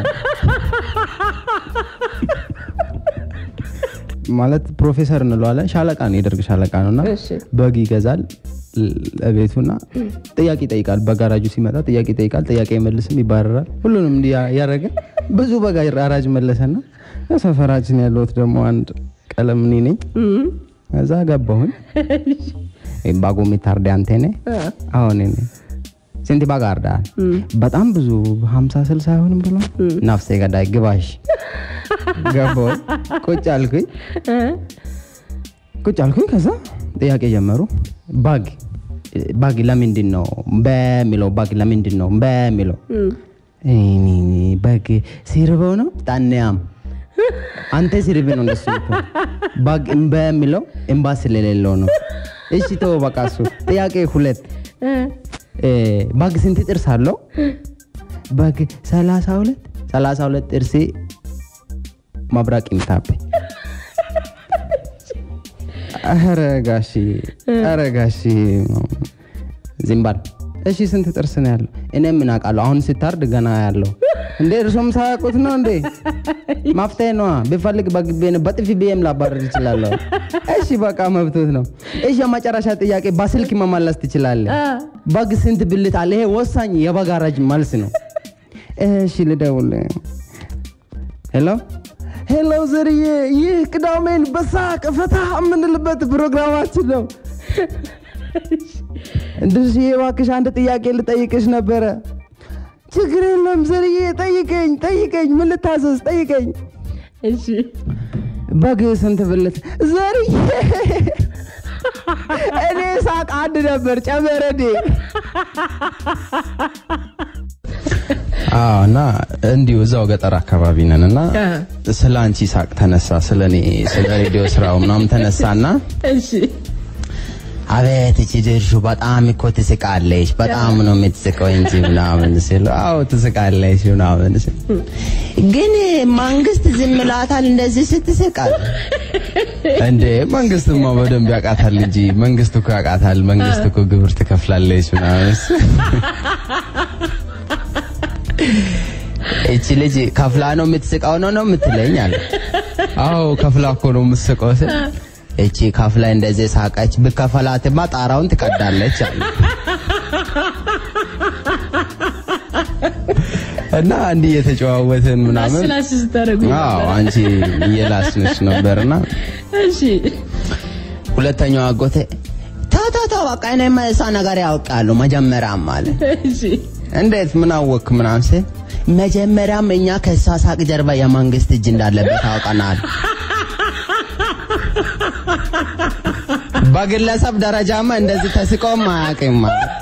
ማለት ፕሮፌሰር እንለዋለን ሻለቃ ነው የደርግ ሻለቃ ነውና በግ ይገዛል ለቤቱና ጥያቄ ይጠይቃል በጋራጁ ሲመጣ ጥያቄ ይጠይቃል ጥያቄ ይመልስም ይባረራል ሁሉንም እንዲያ ያረገ ብዙ በጋ አራጅ መለሰና ሰፈራችን ያለውት ደግሞ አንድ ቀለም ነኝ እዛ ገባሁኝ ባጎ ሚታርደ አንተኔ አሁን እኔ ስንት ባጋርዳ በጣም ብዙ ሃምሳ ስልሳ አይሆንም ብሎ ነፍሴ ገዳይ ግባሽ ገባሁ ቁጭ አልኩኝ ቁጭ አልኩኝ ከዛ ጥያቄ ጀመሩ ባግ ባግ ለምንድን ነው በሚለው ባግ ለምንድን ነው በሚለው እኔ ባግ ሲርበው ነው ታንያም አንተ ሲርበው ነው እንደሱ ባግ በሚለው ኤምባሲ ለሌለው ነው እሺ ተው በቃ እሱ ጥያቄ ሁለት ባግ ስንት ጥርስ አለው ባግ ሰላሳ ሁለት ሰላሳ ሁለት ጥርስ ማብራቅ ይምታብ አረጋሺ አረጋሺ ዚምባል እሺ ስንት ጥርስ ነው ያለው እኔ ምን አውቃለሁ አሁን ሲታርድ ገና ያለው እንዴ እርሶም ሳያውቁት ነው እንዴ ማፍተህ ነው ቢፈልግ በግቤን በጥፊ ቢኤም ላባረር ይችላል እሺ በቃ መብቶት ነው እሺ መጨረሻ ጥያቄ በስልክ መመለስ ትችላለህ ባግ ስንት ብልት አለ ይሄ ወሳኝ የባጋራጅ መልስ ነው እሺ ልደውል ሄሎ ሄሎ ዘሪዬ ይህ ቅዳሜን በሳቅ ፈታ ምንልበት ፕሮግራማችን ነው እንደዚህ እባክሽ አንድ ጥያቄ ልጠይቅሽ ነበር ችግር የለም ዘሪዬ ጠይቀኝ ጠይቀኝ ምን ልታዘዝ ጠይቀኝ እሺ ባግ ስንት ብልት ዘሪዬ እኔ ሳቅ አንድ ነበር ጨመረዴ አና እንዲው እዛው ገጠር አካባቢ ነንና ስላንቺ ሳቅ ተነሳ ስለኔ ስለ ሬዲዮ ስራው ምናምን ተነሳና እሺ አቤት እቺ ድርሹ በጣም እኮ ትስቃለሽ በጣም ነው የምትስቀው እንጂ ምናምን ሲል አው ትስቃለሽ ምናምን ሲል ግን መንግስት ዝም ብላታል እንደዚህ ስትስቃል እንዴ መንግስትማ በደንብ ያቃታል እንጂ መንግስት እኮ ያቃታል መንግስት እኮ ግብር ትከፍላለች ምናምን እቺ ልጅ ከፍላ ነው የምትስቃው ነው ነው የምትለኝ አለ አው ከፍላ እኮ ነው የምትስቀው እቺ ካፍ ላይ እንደዚህ ሳቀች በከፈላትማ ጣራውን ትቀዳለች አለ እና አንዲ የተጨዋወተን ምናምን አዎ አንቺ የላስነሽ ነበርና እሺ ሁለተኛው አጎቴ ታታታ በቃ እኔ ማይሳ ነገር ያውቃለሁ መጀመሪያም ማለት እሺ እንዴት ምን አወክ ምናምን ሲል መጀመሪያም እኛ ከሳሳቅ ጀርባ የመንግስት እጅ እንዳለበት አውቀናል በግለሰብ ደረጃማ እንደዚህ ተስቆም ማያውቅም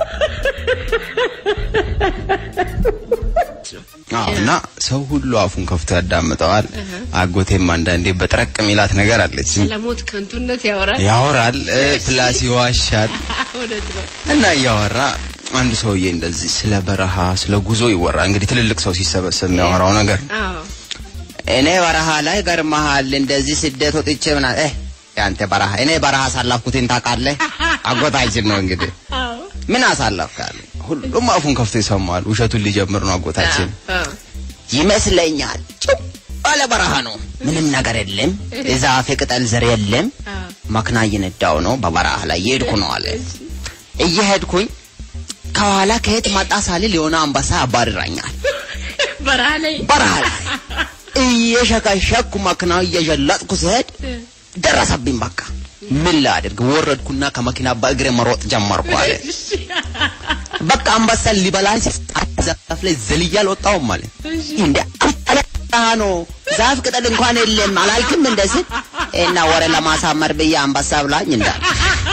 አውና ሰው ሁሉ አፉን ከፍቶ ያዳምጣዋል አጎቴም አንዳንዴ በጥረቅ ሚላት ነገር አለች ስለሞት ከንቱነት ያወራል ያወራል ፕላስ ይዋሻል እና ያወራ አንድ ሰውዬ እንደዚህ ስለ በረሃ ስለ ጉዞ ይወራ እንግዲህ ትልልቅ ሰው ሲሰበሰብ የሚያወራው ነገር አዎ እኔ በረሃ ላይ ገርመሃል እንደዚህ ስደት ወጥቼ ምና እ ያንተ በረሃ እኔ በረሃ ሳላፍኩትን ታቃለህ አጎታችን ነው እንግዲህ አዎ ምን አሳለፍካል ሁሉም አፉን ከፍቶ ይሰማል ውሸቱን ሊጀምር ነው አጎታችን ይመስለኛል ባለ በረሃ ነው ምንም ነገር የለም እዛፍ ቅጠል ዘር የለም ማክና ይነዳው ነው በበረሃ ላይ ይሄድኩ ነው አለ እየሄድኩኝ ከኋላ ከየት መጣ ሳልል የሆነ አንበሳ አባርራኛል በረሃ ላይ በረሃ ላይ እየሸከሸኩ ማክናው እየጀለጥኩ ስሄድ ደረሰብኝ በቃ ምን ላድርግ ወረድኩና ከመኪና በእግሬ መሮጥ ጀመርኩ አለ በቃ አንበሳ ሊበላኝ ዛፍ ላይ ዘልያል ወጣው ማለት እንዴ አላኖ ዛፍ ቅጠል እንኳን የለም አላልክም እንደዚህ እና ወሬ ለማሳመር በያ አንበሳ ብላኝ እንዳል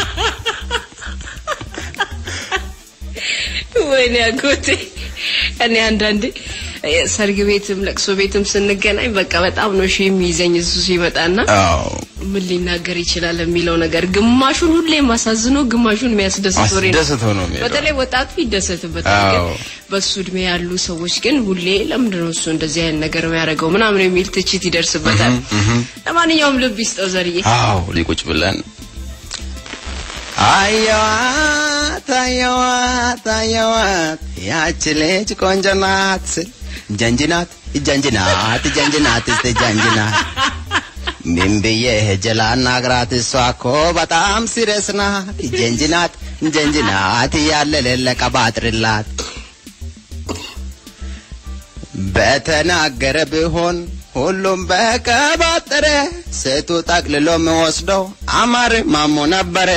ወይኔ አጎቴ እኔ አንዳንዴ ሰርግ ቤትም ለቅሶ ቤትም ስንገናኝ በቃ በጣም ነው ሺ የሚይዘኝ እሱ ሲመጣና አዎ ምን ሊናገር ይችላል የሚለው ነገር ግማሹን ሁሌ ማሳዝኖ ግማሹን የሚያስደስት ወሬ ነው በተለይ ወጣቱ ይደሰትበታል ግን በሱ እድሜ ያሉ ሰዎች ግን ሁሌ ለምንድን ነው እሱ እንደዚህ አይነት ነገር የሚያደርገው ምናምን የሚል ትችት ይደርስበታል ለማንኛውም ልብ ይስጠው ዘርዬ አዎ ሊቁጭ ብለን አያዋት አያዋት አያዋት ያቺ ልጅ ቆንጆ ናት ጀንጅናት ጀንጅናት ጀንጅናት እስቲ ጀንጅናት ምን ብዬ ጀላና ግራት እሷ እኮ በጣም ሲሪየስ ናት ጀንጅናት ጀንጅናት ያለ ለቀባጥርላት በተናገረ ቢሆን ሁሉም በቀባጥረ ሰቱ ጠቅልሎ የሚወስደው አማር ማሞ ነበረ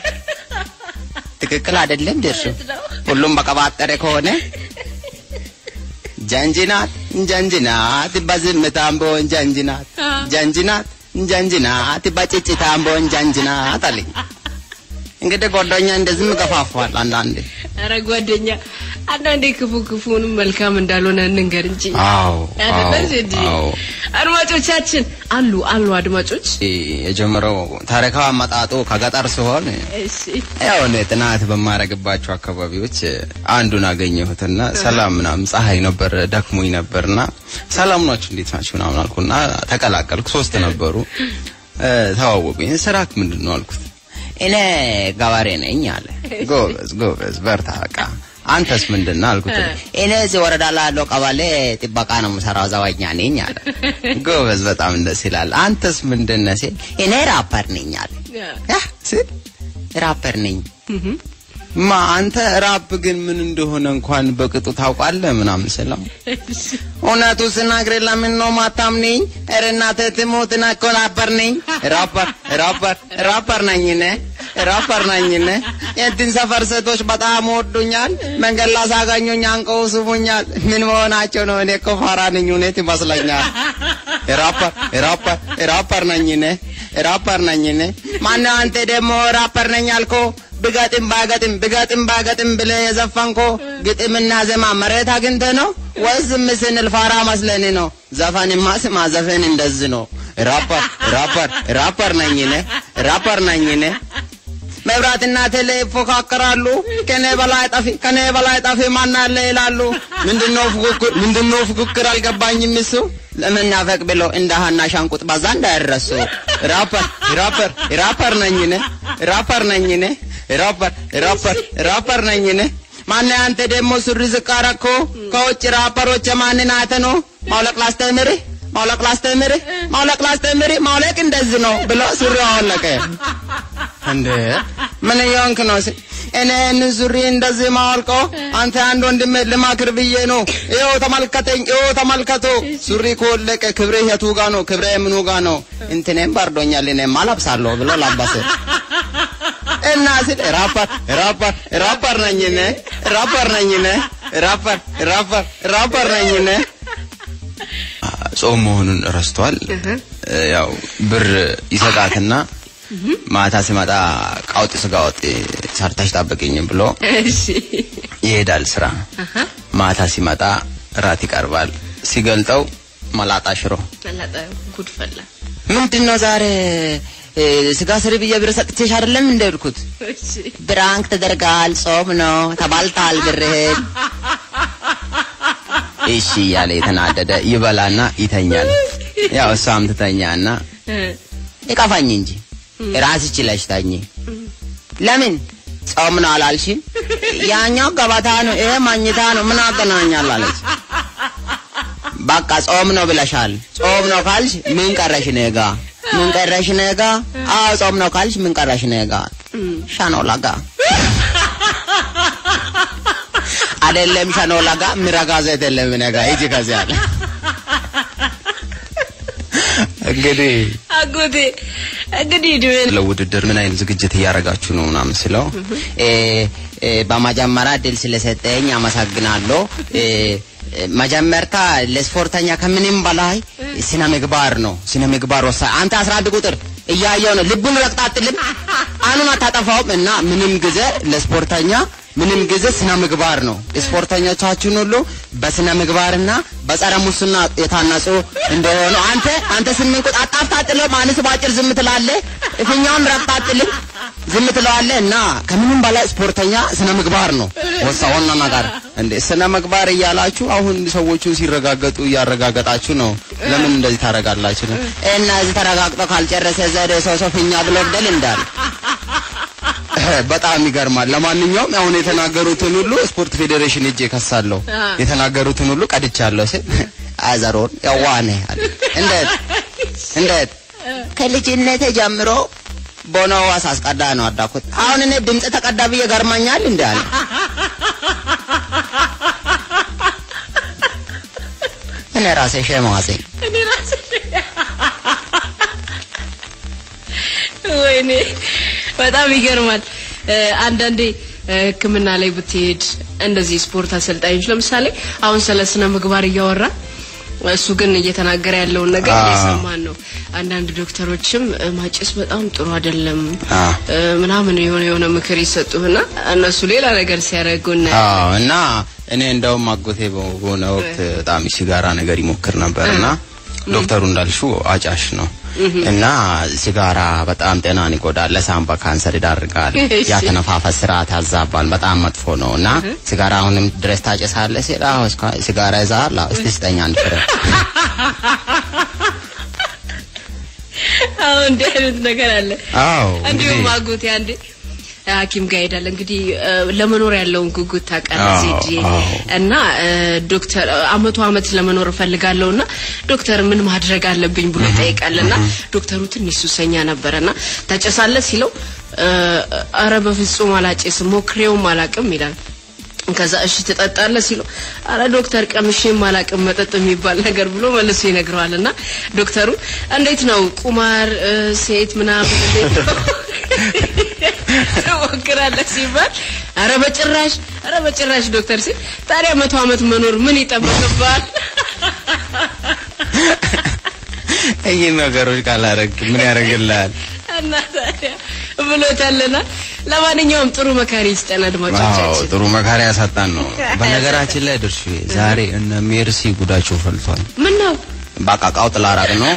ትክክል አይደለም ደርሶ ሁሉም በቀባጥረ ከሆነ ጀንጅናት ጀንጅናት በዝምታም ቦን ጀንጅናት ጀንጅናት ጀንጅናት በጭጭታም ቦን ጀንጅናት አለኝ እንግዲህ ጓደኛ እንደዚህ መገፋፋል አንዳንዴ አረ ጓደኛ አንዳንዴ ክፉ ክፉንም መልካም እንዳልሆነ እንንገር እንጂ አዎ አዎ አድማጮቻችን አሉ አሉ አድማጮች የጀመረው ታሪካው አመጣጡ ከገጠር ሲሆን እሺ ያው ለጥናት በማረግባቸው አካባቢዎች አንዱን አገኘሁትና ሰላም ምናምን ፀሐይ ነበር ደክሞኝ ነበርና ሰላም ናችሁ እንዴት ናችሁ ምናምን አልኩና ተቀላቀልኩ ሶስት ነበሩ ተዋወቁኝ ስራክ ምንድነው አልኩት እኔ ገበሬ ነኝ አለ ጎበዝ ጎበዝ በርታ በቃ አንተስ ምንድነው አልኩት እኔ እዚህ ወረዳ ላይ ያለው ቀበሌ ጥበቃ ነው የምሰራው ዘበኛ ነኝ አለ ጎበዝ በጣም ደስ ይላል አንተስ ምንድነው ሲል እኔ ራፐር ነኝ አለ ያ ሲል ራፐር ነኝ ማ አንተ ራፕ ግን ምን እንደሆነ እንኳን በቅጡ ታውቃለህ ምናምን ሰላም ኦናቱ ስናግሬ ለምን ነው ማታምነኝ እረናተ ትሞትና ኮላፐር ነኝ ራፐር ራፐር ራፐር ነኝ ነ ራፐር ነኝ ነ የትን ሰፈር ሴቶች በጣም ወዱኛል መንገድ ላይ ሳገኙኝ አንቀው ስሙኛል ምን መሆናቸው ነው እኔ እኮ ፋራ ነኝ እውነት ይመስለኛል ራፐር ራፐር ራፐር ነኝ ነ ራፐር ነኝ ነ ማን አንተ ደግሞ ራፐር ነኝ አልኮ በጋጥም ባጋጥም በጋጥም ባጋጥም ብለ የዘፈንኮ ግጥምና ዜማ መሬት አግንተ ነው ወይስ ምስንል ፋራ መስለኔ ነው ዘፋንማ ስማ ዘፈን እንደዚህ ነው ራፐር ራፐር ራፐር ነኝ ነ ራፐር ነኝ ነ መብራትና ቴሌ ፎካከራሉ ከኔ በላይ ጠፊ ከኔ በላይ ጠፊ ማን አለ ይላሉ ምንድነው ፉክክር ምንድነው ፉክክር አልገባኝም እሱ ለመናፈቅ ብሎ እንደሃና ሻንቁጥ ባዛ እንዳይረሱ ራፐር ራፐር ራፐር ነኝ ነ ራፐር ነኝ ነ ራፐር ራፐር ራፐር ነኝ ነ ማን አንተ ደግሞ ሱሪ ዝቃራኮ ከውጭ ራፐሮች ማንን አተ ነው ማውለቅ ላስተምር ማውለቅ ላስተምር ማውለቅ ላስተምር ማውለቅ እንደዚህ ነው ብሎ ሱሪ አወለቀ እንደ ምን ያንክ ነው እኔን ሱሪ እንደዚህ ማውልቆ አንተ አንድ ወንድም ለማክር ብዬ ነው ይኸው ተመልከተኝ ይኸው ተመልከቶ ሱሪ ኮለቀ ክብሬ የቱ ጋር ነው ክብሬ ምኑ ጋር ነው እንትኔም ባርዶኛል እኔም አላብሳለሁ ብሎ ላባሰ እና ሲል ራፐር ራፐር ራፐር ነኝ እኔ ራፐር ነኝ እኔ ራፐር ራፐር ራፐር ነኝ እኔ ጾም መሆኑን ረስቷል ያው ብር ይሰጣትና ማታ ሲመጣ ቃውጥ ስጋውጥ ሰርታሽ ታበቀኝ ብሎ እሺ ይሄዳል ስራ ማታ ሲመጣ ራት ይቀርባል ሲገልጠው መላጣ ሽሮ መላጣ ጉድ ፈላ ምንድነው ዛሬ ስጋ ስሪ ብዬ ብር ሰጥቼሽ አይደለም እንደልኩት እሺ ብራንክ ተደርጋል ጾም ነው ተባልታል ብርህን እሺ ያለ የተናደደ ይበላና ይተኛል ያው እሷም ትተኛና ይቀፋኝ እንጂ ራስሽ ይችላልሽ ታኝ ለምን ጾም ነው አላልሽም ያኛው ገባታ ነው ይሄ ማኝታ ነው ምን አገናኛል አለች በቃ ጾም ነው ብለሻል ጾም ነው ካልሽ ምን ቀረሽ ነጋ ምን ቀረሽ ነጋ አዎ ጾም ነው ካልሽ ምን ቀረሽ ነጋ ሻኖላጋ አይደለም ሻኖላጋ ምራጋዘ አይደለም ነጋ እጂ ከዚያለ እንግዲህ አጎቴ እንግዲህ ድል ለውድድር ምን አይነት ዝግጅት ያያረጋችሁ ነው ምናምን ስለው እ በመጀመሪያ ድል ስለሰጠኝ አመሰግናለሁ መጀመርታ ለስፖርተኛ ከምንም በላይ ስነ ምግባር ነው ስነ ምግባር ወሳ አንተ አስራ አንድ ቁጥር እያየው ነው ልቡን ረቅጣጥልም አኑን አታጠፋውም እና ምንም ጊዜ ለስፖርተኛ ምንም ጊዜ ስነ ምግባር ነው ስፖርተኞቻችን ሁሉ በስነ ምግባርና በጸረ ሙስና የታነጹ እንደሆነ አንተ አንተ ስምን ቁጥ አጣጣጥለ ማንስ ባጭር ዝም ትላለህ እፍኛውን ረቅጣጥልም ዝም ትላለህ እና ከምንም በላይ ስፖርተኛ ስነ ምግባር ነው ወሳውና ነገር እንዴ ስነ ምግባር እያላችሁ አሁን ሰዎቹ ሲረጋገጡ ያረጋጋጣችሁ ነው ለምን እንደዚህ ታረጋላችሁ እና እዚህ ተረጋግጦ ካልጨረሰ ዘደ ሰው ሰውኛ ብሎ ደል እንዳል በጣም ይገርማል ለማንኛውም አሁን የተናገሩትን ሁሉ ስፖርት ፌዴሬሽን እጄ ከሳለው የተናገሩትን ሁሉ ቀድቻለሁ ሲል አዘሮን ያዋኔ እንዴት እንዴት ከልጅነቴ ጀምሮ ቦኖው አሳስቀዳ ነው አዳኩት አሁን እኔ ድምጽ ተቀዳብ ይገርማኛል እንዳለ እኔ ራሴ ሸማሴ እኔ ራሴ ወይኔ በጣም ይገርማል አንዳንዴ ህክምና ላይ ብትሄድ እንደዚህ ስፖርት አሰልጣኞች ለምሳሌ አሁን ስለስነ ምግባር እያወራ እሱ ግን እየተናገረ ያለው ነገር እየሰማን ነው አንዳንድ ዶክተሮችም ማጨስ በጣም ጥሩ አይደለም ምናምን የሆነ የሆነ ምክር ይሰጡና እነሱ ሌላ ነገር ሲያረጉና አዎ እና እኔ እንደው ማጎቴ በሆነ ወቅት በጣም ሲጋራ ነገር ይሞክር ነበርና ዶክተሩ እንዳልሽው አጫሽ ነው እና ሲጋራ በጣም ጤናን ይጎዳል ለሳምባ ካንሰር ይዳርጋል ያተነፋፈስ ስርዓት ያዛባል በጣም መጥፎ ነውና ሲጋራውንም ድረስ ታጨሳለህ ሲላው ሲጋራ ይዛል እስቲስተኛ አንድ ፍሬ አዎ እንደዚህ ነገር አለ አዎ እንዴ ማጉት ያንዴ ሐኪም ጋር ሄዳል እንግዲህ ለመኖር ያለውን ጉጉት ታቀርጽ እና ዶክተር አመቱ አመት ለመኖር ፈልጋለውና ዶክተር ምን ማድረግ አለብኝ ብሎ ጠይቃለና ዶክተሩ ትንሽ ሱሰኛ ነበርና ታጨሳለ ሲለው አረ በፍጹም አላጨስ ሞክሬው ማላቅም ይላል ከዛ እሺ ተጣጣለ ሲለው አረ ዶክተር ቀምሼ ማላቅም መጠጥ የሚባል ነገር ብሎ መልሶ ይነግረዋልና ዶክተሩ እንዴት ነው ቁማር ሴት ምናምን እንዴት ነው ወክራለ ሲባል አረ በጭራሽ አረ በጭራሽ ዶክተር ሲል ታዲያ መቶ አመት መኖር ምን ይጠበቅባል እይ ነገሮች ካላረግ ምን ያረጋላል እና ታዲያ ብሎታልና ለማንኛውም ጥሩ መካሪ ይስጠን አድማጮቻችን አዎ ጥሩ መካሪ ያሳጣን ነው በነገራችን ላይ ድርሽ ዛሬ እነ ሜርሲ ጉዳቸው ፈልቷል ምን ነው በቃ ቃውጥ ላራቅ ነው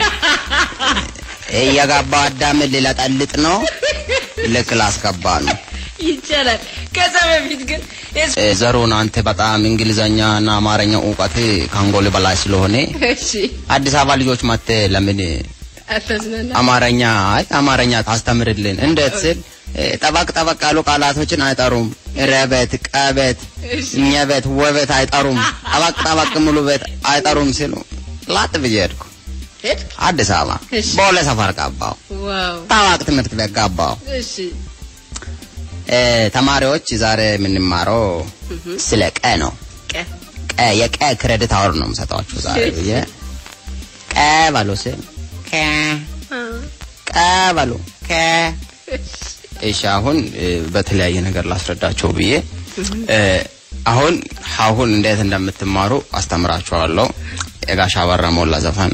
እያጋባ አዳም ለላጣልጥ ነው ለክላስ ገባ ነው ይቻላል ከዛ በፊት ግን ዘሮን አንተ በጣም እንግሊዘኛና አማርኛ ዕውቀት ካንጎል በላይ ስለሆነ እሺ አዲስ አበባ ልጆች ማተ ለምን አተዝናና አማርኛ አይ አማርኛ ታስተምርልን እንዴት ስል ጠባቅ ጠባቅ ያሉ ቃላቶችን አይጠሩም ረበት ቀበት ኘበት ወበት አይጠሩም ጠባቅ ጠባቅ ሙሉ በት አይጠሩም ሲሉ ላጥ ብየርኩ አዲስ አበባ ቦሌ ሰፈር ገባው ዋው ታዋቂ ትምህርት ቤት ገባው እሺ እ ተማሪዎች ዛሬ የምንማረው ስለ ቀ ነው ቀ ቀ የቀ ክሬዲት አወር ነው የምሰጣችሁ ዛሬ ብዬ ቀ ባሎስ ቀ ቀ ባሎ ቀ እሺ አሁን በተለያየ ነገር ላስረዳቸው ብዬ እ አሁን አሁን እንዴት እንደምትማሩ አስተምራችኋለሁ የጋሽ አበራ ሞላ ዘፈን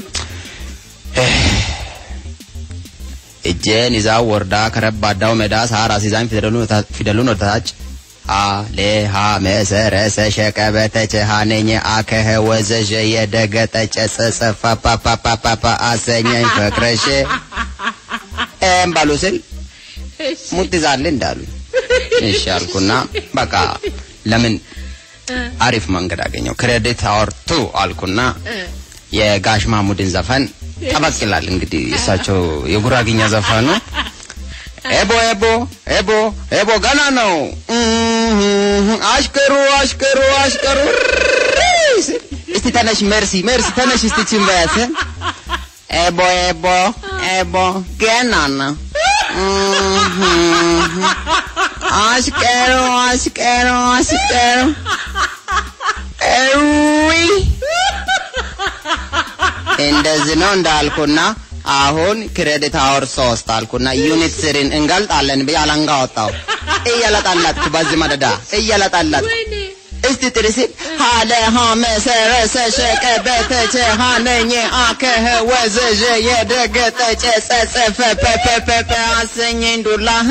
እጄን ይዛው ወርዳ ከረባዳው ሜዳ ሳራ ሲዛኝ ፊደሉን ፊደሉን ወጣች አ ለ ሀ መሰረሰ ሸቀበተች ሃነኝ አከህ ወዘጀ የደገጠች ጸጸፋ ፓ ፓ ፓ ፓ አሰኘኝ ፍቅርሽ እም ባሉስል ሙትዛል እንዳሉ እሺ አልኩና በቃ ለምን አሪፍ መንገድ አገኘው ክሬዲት አወር ቱ አልኩና የጋሽ ማሙድን ዘፈን ተበቅላል እንግዲህ እሳቸው የጉራግኛ ዘፈኑ ኤቦ ኤቦ ኤቦ ኤቦ ገና ነው አሽከሩ አሽከሩ አሽከሩ እስቲ ተነሽ መርሲ መርሲ ተነሽ እስቲ ቺምባያት ኤቦ ኤቦ ኤቦ ገና ነው አሽከሩ አሽከሩ አሽከሩ ኤዊ እንደዚህ ነው እንዳልኩና አሁን ክሬዲት አወር ሶስት አልኩና ዩኒት ስሪን እንገልጣለን በያላንጋ ወጣው እያለጣላት በዚህ መደዳ እያለጣላት እስቲ ትርሲ ሃለ ሃመ ሰረሰ ሸቀበተች ሃነኝ አከህ ወዘጀ የደገጠች ጸጸፈ ፐፐ አሰኘኝ ዱላህ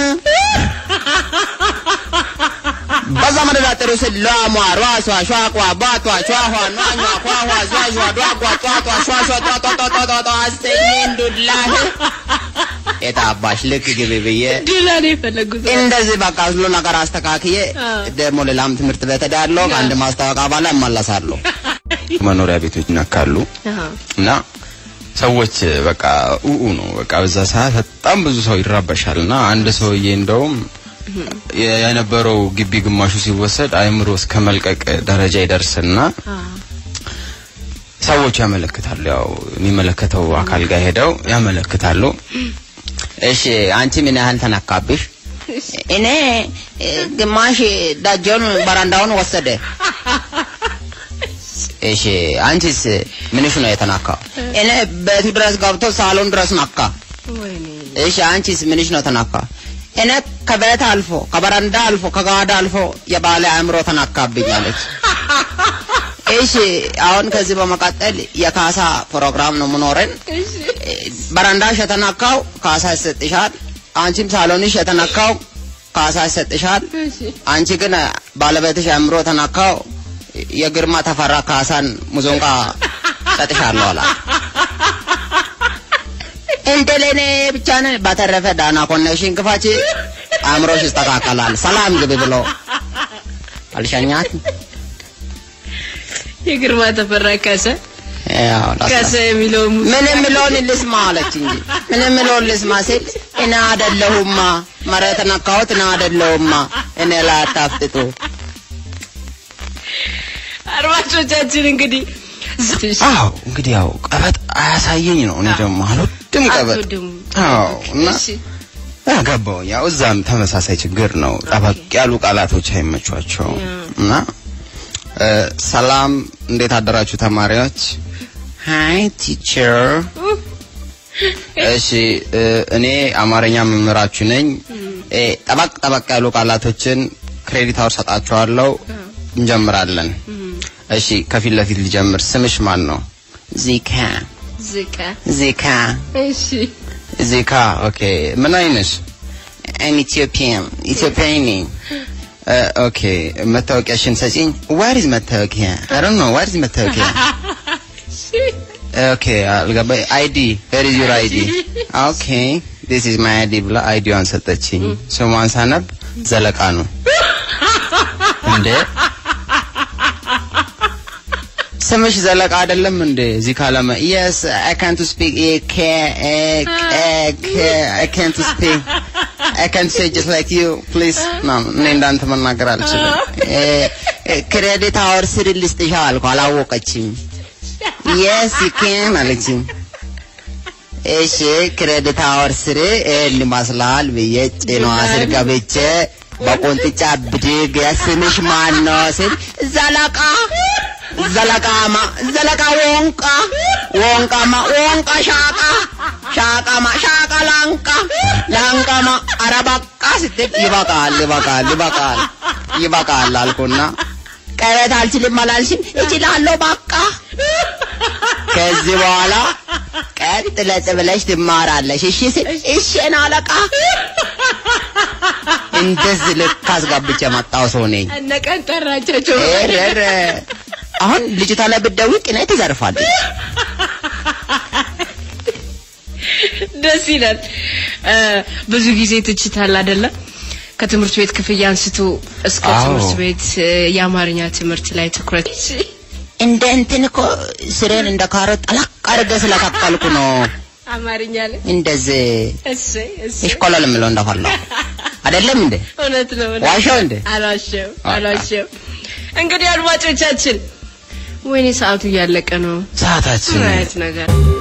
በዛ መደዳ ትርሲ ላሟ ራሷ ሻቋ ባቷ ቻኋ ናኛ ኳዋ ዛዟ ዷቋ ጧጧ ሻሿ ጧጧጧጧጧ አሰኘኝ ዱላህ እታባሽ ልክ ግቢ ብዬ ዱላኔ ፈለጉት እንደዚህ በቃ ሁሉ ነገር አስተካክዬ ደሞ ለላም ትምህርት ቤት ዳያለው አንድ ማስተዋወቅ አባላ ማላሳለው መኖሪያ ቤቶች ነካሉ እና ሰዎች በቃ ኡኡ ነው በቃ በዛ ሰዓት በጣም ብዙ ሰው ይራበሻልና አንድ ሰውዬ እንደውም የነበረው ግቢ ግማሹ ሲወሰድ አይምሮ እስከ መልቀቅ ደረጃ ይደርስና ሰዎች ያመለክታሉ ያው የሚመለከተው አካል ጋር ሄደው ያመለክታሉ እሺ አንቺ ምን ያህል ተነካብሽ እኔ ግማሽ ዳጆን በራንዳውን ወሰደ እሺ አንቺስ ምንሽ ነው የተናካው እኔ ቤቱ ድረስ ገብቶ ሳሎን ድረስ ነካ እሺ አንቺስ ምንሽ ነው ተናካ እኔ ከቤት አልፎ ከበራንዳ አልፎ ከጓዳ አልፎ የባለ አእምሮ ተናካብኛለች እሺ አሁን ከዚህ በመቀጠል የካሳ ፕሮግራም ነው ምኖረን በራንዳሽ የተናካው ካሳ ይሰጥሻል አንቺም ሳሎንሽ የተናካው ካሳ ይሰጥሻል አንቺ ግን ባለቤትሽ አእምሮ ተናካው የግርማ ተፈራ ካሳን ሙዞንጋ ሰጥሻለሁ አላ እንደለኔ ብቻ ነው ባተረፈ ዳና ኮኔክሽን ክፋች አእምሮሽ ይስተካከላል ሰላም ግቢ ብሎ አልሻኛት የግርማ ተፈራ ካሳ ያው ካሳ የሚለው ምን የሚለውን ልስማ አለች እንጂ ምን የሚለውን ልስማ ሲል እኔ አይደለሁማ መሬት ነካሁት እኔ አይደለሁማ እኔ ላታፍጥጡ አርባቾቻችን እንግዲህ አው እንግዲህ ያው ቀበጥ አያሳየኝ ነው እኔ ደግሞ አልወድም ቀበጥ አው እና ያገባው ያው እዛም ተመሳሳይ ችግር ነው ጠበቅ ያሉ ቃላቶች አይመቿቸው እና ሰላም እንዴት አደራችሁ ተማሪዎች ሃይ ቲቸር እሺ እኔ አማርኛ መምህራችሁ ነኝ ጠበቅ ጠበቅ ያሉ ቃላቶችን ክሬዲት አወር ሰጣችኋለሁ እንጀምራለን እሺ ከፊት ለፊት ልጀምር ስምሽ ማን ነው ዚካ ዚካ ዚካ እሺ ዚካ ኦኬ ምን አይነሽ an Ethiopian Ethiopian uh, okay መታወቂያሽን ሰጪኝ where is መታወቂያ I don't know where is መታወቂያ okay አልገባኝ I D where is your I D okay this is my I D ብላ I D ዋን ሰጠችኝ ስሟን ሳነብ ዘለቃ ነው እንዴ ስምሽ ዘለቃ አይደለም እንዴ እዚህ ካለማ yes I can't speak I can't speak I can't say just like you please no እኔ እንዳንተ መናገር አልችልም ክሬዲት አወር ስሪ ልስጥሻል አልኩ አላወቀችኝ yes you can አለችኝ እሺ ክሬዲት አወር ስሪ እን ማስላል በየጭ ነው አስር ገብቼ በቆንጥጫ ብድግ ያስምሽ ማን ነው ስል ዘላቃ ዘላቃማ ዘላቃ ወንቃ ወንቃማ ወንቃ ሻቃ ሻቃማ ሻቃ ላንቃ ላንቃማ አረባቃ ስትል ይበቃል ይበቃል ይበቃል ይበቃል አልኩና ቀረት አልችልም አላልሽም እችላለሁ በቃ ከዚህ በኋላ ቀጥ ለጥ ብለሽ ትማራለሽ እሺ ሲል እሺ እና አለቃ እንደዚህ ልካስ ጋብቻ መጣው ሰው ነኝ እነቀን ጠራቻቸው እረ አሁን ልጅቷ ላይ ብትደውይ ቅኔ ትዘርፋለች ደስ ይላል ብዙ ጊዜ ትችታል አይደለ ከትምህርት ቤት ክፍያ አንስቶ እስከ ትምህርት ቤት የአማርኛ ትምህርት ላይ ትኩረት እንደ እንትን እኮ ስሬን እንደ ካሮት አላቅ አርገ ስለተቀልኩ ነው አማርኛ ላይ እንደዚህ እሺ እሺ እሽኮላል ምለው እንደፈላ አይደለም እንዴ እውነት ነው ዋሻው እንዴ አላሸው አላሸው እንግዲህ አድማጮቻችን ወይኔ ሰዓቱ ያለቀ ነው ሰዓታችን ማለት ነገር